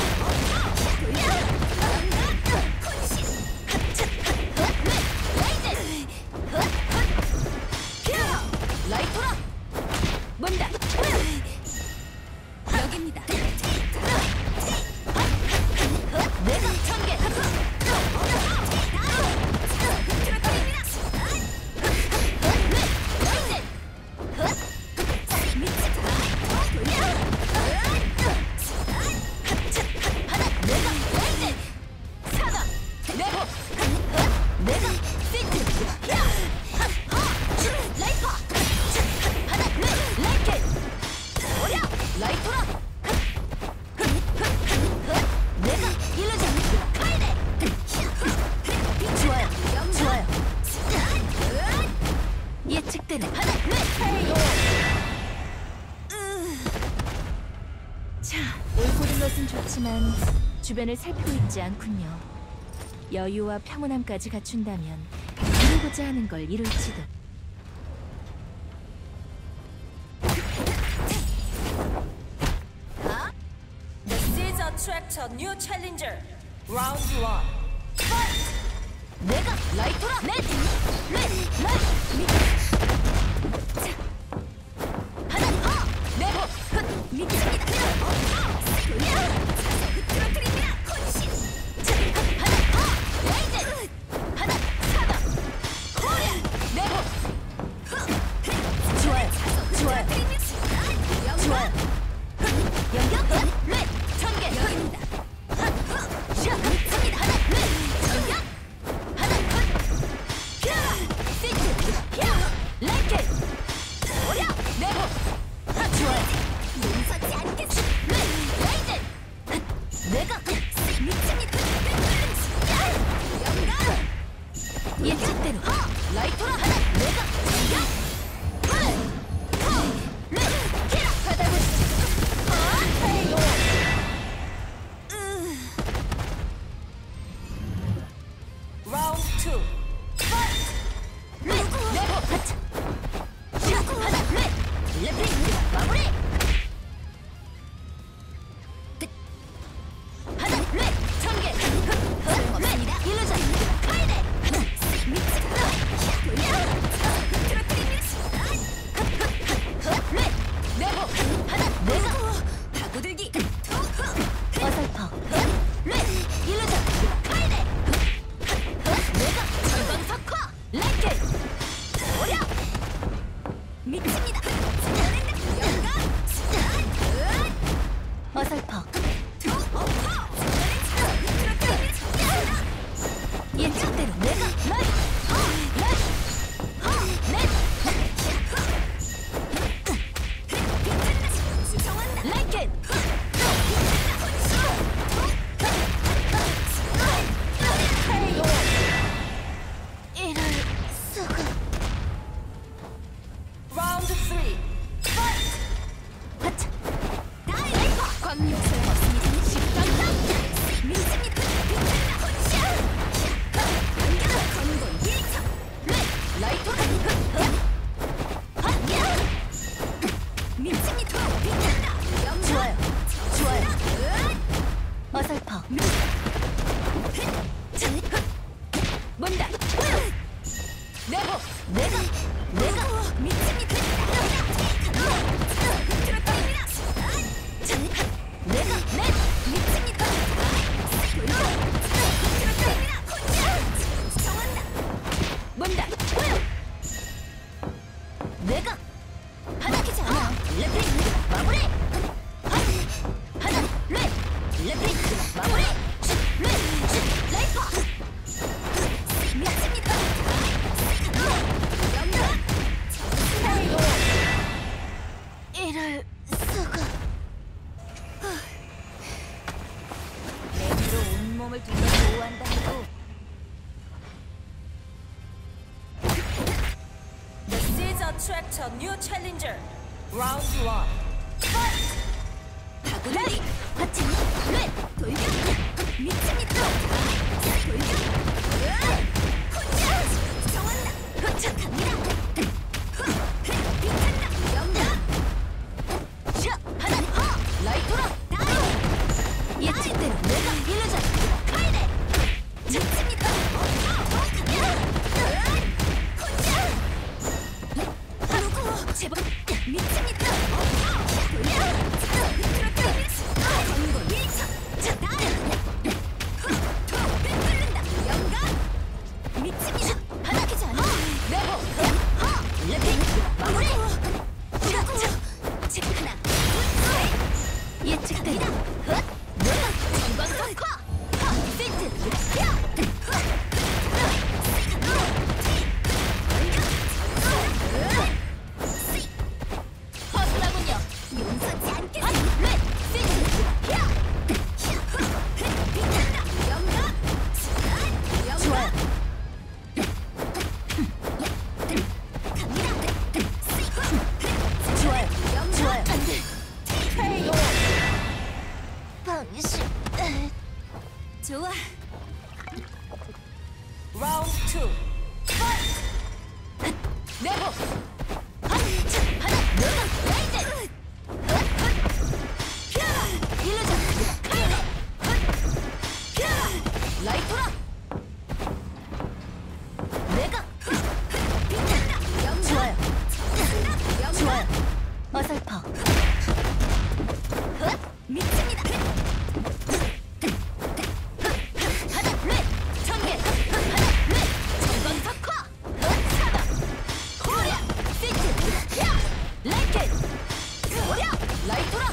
라이토라 문다. 여기입니다. 내가 전개. 예측대로 하나, 넷, 자, 올고른 것은 좋지만 주변을 살피고 있지 않군요. 여유와 평온함까지 갖춘다면 이루고자 하는 걸 이룰지도. This is Attractor New Challenger. Round one. Fight. 내가 라이토라 넷, 넷, 넷, 하나, 내고 미칩니다. 흐트러뜨립니다. 혼신. 하나, 레이즈. 하나, 사다. 코리아. 내고. 좋아요, 좋아요, 좋아요. 연결, 넷, 전개. 여기입니다. 미칩니다. 하나, 넷, 전격. 랭켓! 오랴! 내고! 좋아요! 용서치 않겠어! 레이즈! 내가! 미칩니다! 영감! 예측대로! 라이토라! 하나! 내가! 전격! 받아보시죠! Round two. Fight. 내고! 하차! 하나! 넷! 레프리! 마무리! 하나! 넷! 전개! 없습니다! 일루전! 카이네! 미치겠다! 넷! 내고! 하나! 내가! 파고들기! 어설퍼! 넷! 일루전! 카이네! 내가! 전방석화! 랭켓! 오랴! 미칩니다! 영감! 어설퍼! 예측대로 내가! 넷! 랭켓! 이럴 수가. Round three. Fight. 하차! 광역 소용없습니다. 십방당! 미칩니다! 혼샤! 안경! 건곤 일청! 라이토라! 미칩니다! 좋아요! 어설퍼. 문다. 내보 내가 미칩니다. 내가 미칩니다. 문다. 내가 하나키지 않아. 레프리 마무리. 하나 레프리 마무리. 레이퍼 미칩니다. 이럴 수가. 내 뒤로 온몸을 둘러 보호한다 해도 This is a tractor new challenger. Round 1. Fight! 다구다리 하치 돌격 미칩니다. 돌격 혼자 정한다. 흡착합니다. 빛한다. 영감 샷 하나 라이토라 다이 예측대로 내가 일루전 카이네 미칩니다. 혼자 누구 제발 미칩니다. 예측대로. 허술하군요. 용서치 않겠습니다. 좋아요. 좋아요. 좋아요. 방식. 좋아. Round 2. Fight! 내보 하나 레이즈 일루전 라이토라 내가 빛난다. 좋아요. 좋아요. 어설퍼. 미칩니다. 하나 전개 하나 전방석화 사방 코리아 시트 야 라이켓 코리아 라이토라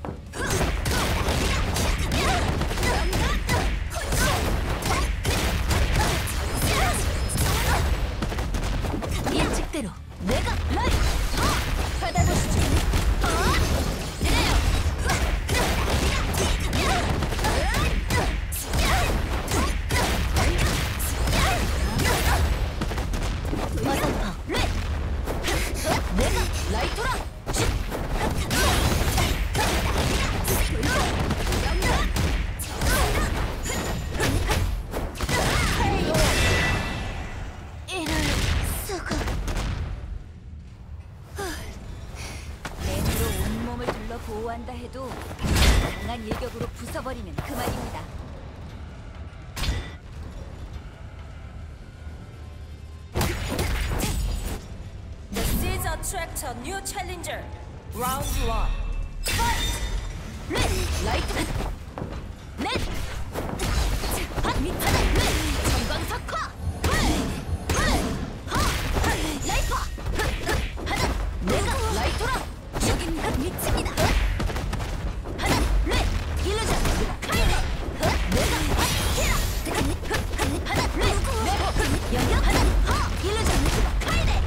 예측대로. 내가 라이 받아보시죠. 어설퍼. 내가 라이토라 이럴 수가. 내 뒤로 온몸을 둘러 보호한다 해도 강한 일격으로 부숴버리면 그만입니다. This is a tractor new challenger. Round 1. Fight! 라이트 넷 하나 전방석화 라이퍼 하나 내가 라이토라 여긴 미칩니다. 하나 일루전 카이네 내가 키라 하나 내보 영역 하나 일루전 카이네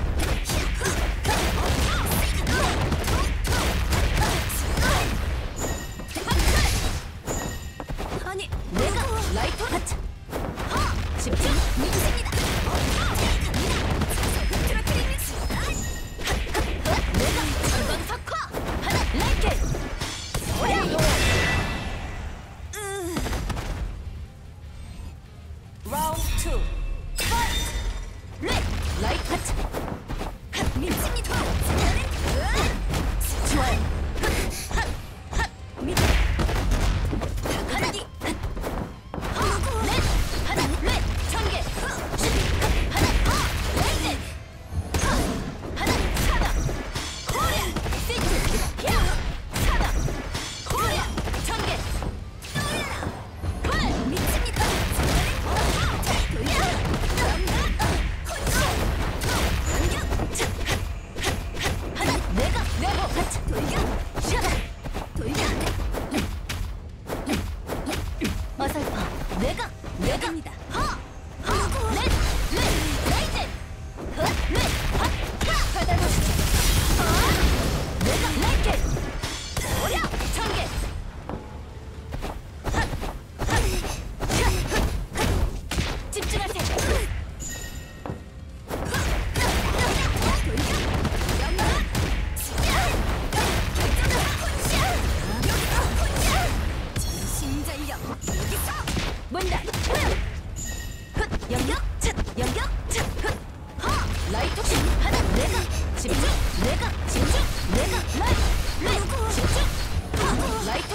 아니 내가 라이토 하차 집중 미칩니다. 내가 전방석화 하나 라이트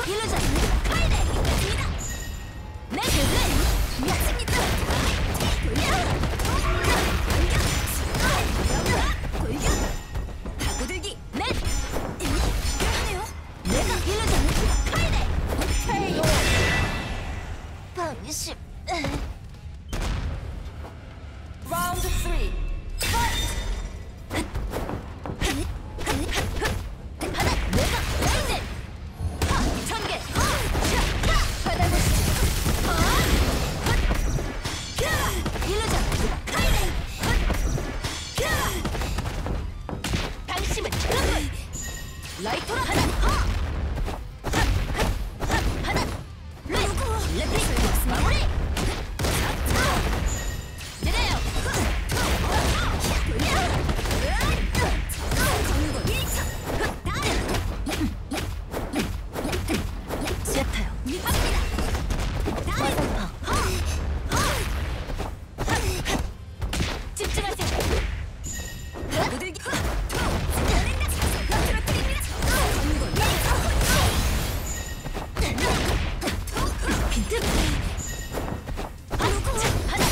일루전 카이네 입니다. 네, 네, 맞습니다. 돌격, 파고들기, 넷. 그러네요. 내가 일루전 카이네. KO. 방심. Round 3. Fight! 하나, 내가 라이젠. 천개. 받아보시지. 일루전 카이네. 방심은 트러블. 라이토로 하나. 하나. 레피 마무리. 내려요. 시작해요. 집중하세요. 모들기. 빈틈. 하나.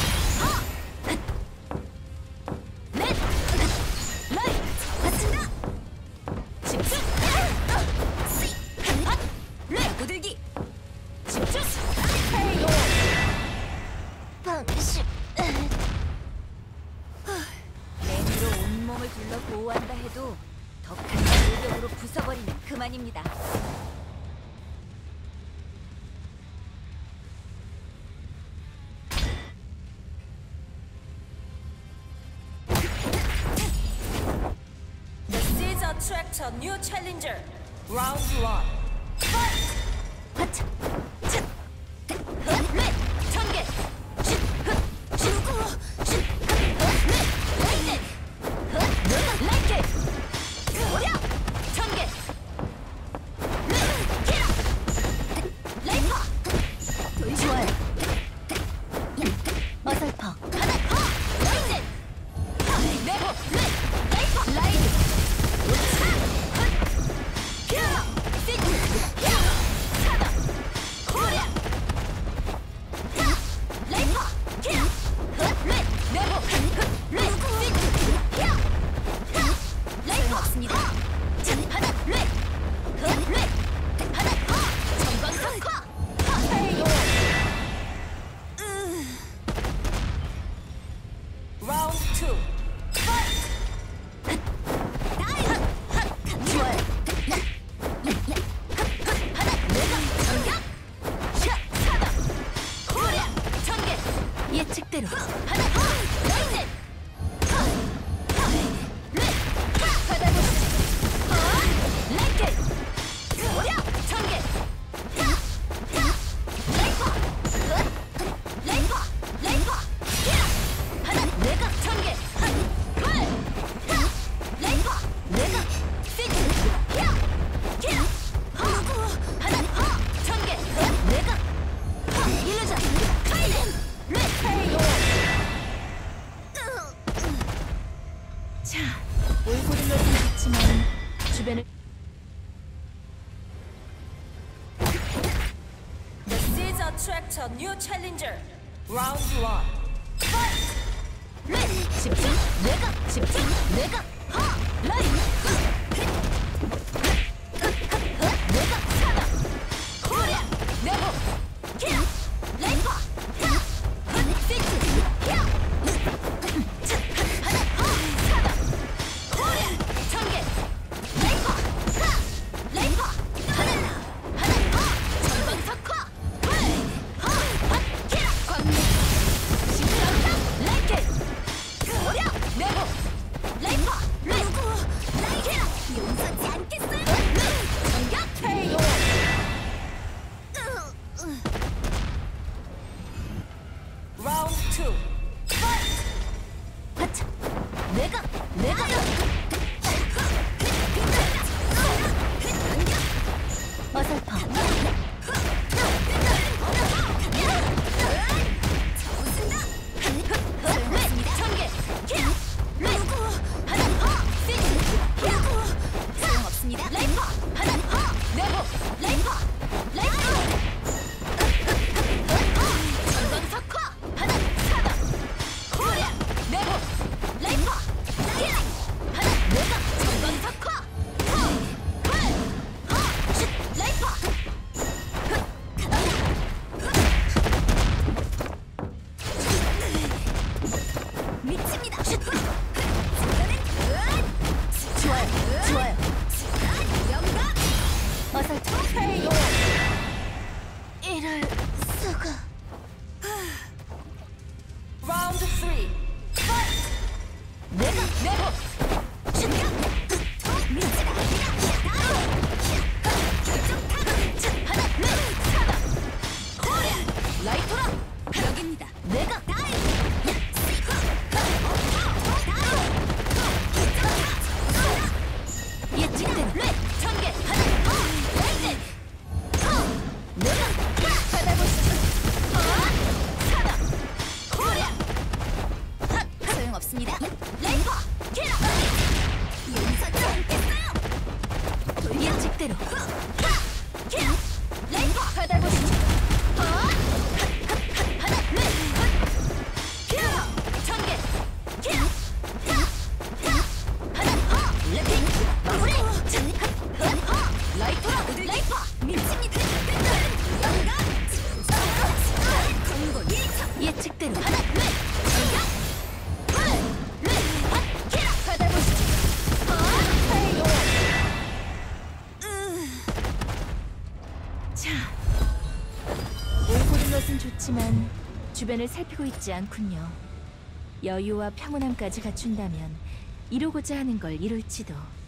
넷. 라이. 맞춘다. 집중. 레. 모들기. 집중. KO. 방심. 맹으로 온몸을 둘러 보호한다 해도 더 강한 일격으로 부숴버리면 그만입니다. This is attract a new challenger. Round 1. Fight! 하차. 차. 레. 천개. 쉿. 주고. 쉿. 레. 라이젠. 내가 라이젠. 어려. 천개. 레. 키라. 라이퍼. 좋아요. 어설퍼. 하나. 라이젠. 네모. 레. 라이퍼. 라이드. 오차. 키라. 시트. 키라. 사다. 코리아. 레이퍼. 키라. 레. 네모. 레. 시트. 키라. 레이퍼. 없습니다. 하나. 레. 레. 하나. 전광석화. KO. Round 2. Fight! 좋아요. 하나. 내가 전격. 사다. 코리아. 천개. 예측대로. 하나. 라이젠. 레. 받아보시지. 라이젠. 어려. 천개. 레이퍼. 레이퍼. 레이퍼. 키라. 하나. 내가 천개. 레이퍼. 내가 시트. 키라. 키라. 하나. 천개. 내가 일루전 카이네. 레. KO. 자, 얼굴은 넣긴 좋지만 주변을 This is attract a new challenger. Round 1. Fight! 레. 집중. 내가 집중. 내가 라이. 내가 사다. 코리아. 네모. 키라. 레이퍼. 시트. 키라. 하나. 사다. 코리아. 천개. 레이퍼. 레이퍼. 하나. 전방석화. 키라. 광물. 시끄럽다. 라이켓. 어려. 네모. 레이퍼. 레이퍼. 라이켓. 용서치 않겠어요. 전격. KO. Round 2. Fight! 하차. 내가 어설퍼. 천개. 키라. 레이퍼. 하나. 시트. 키라. 소용없습니다. 레이퍼. 하나. 네모. 레이퍼. KO. 이럴 수가. Round 3. Fight. 내가 라이토라 여기입니다. 내가 예측된 전개 하나 내가 받아보시죠. 소용없습니다. 레이버 킬러 용서치 않겠어요. 예측대로 킬러 레이버 받아보시죠. 하나 킬러 전개 킬러 하나 레핑 마무리 라이토라 레이퍼 미칩니다. 예측대로 하나 받아보시죠. 자, 오고른 것은 좋지만 주변을 살피고 있지 않군요. 여유와 평온함까지 갖춘다면 이루고자 하는 걸 이룰지도.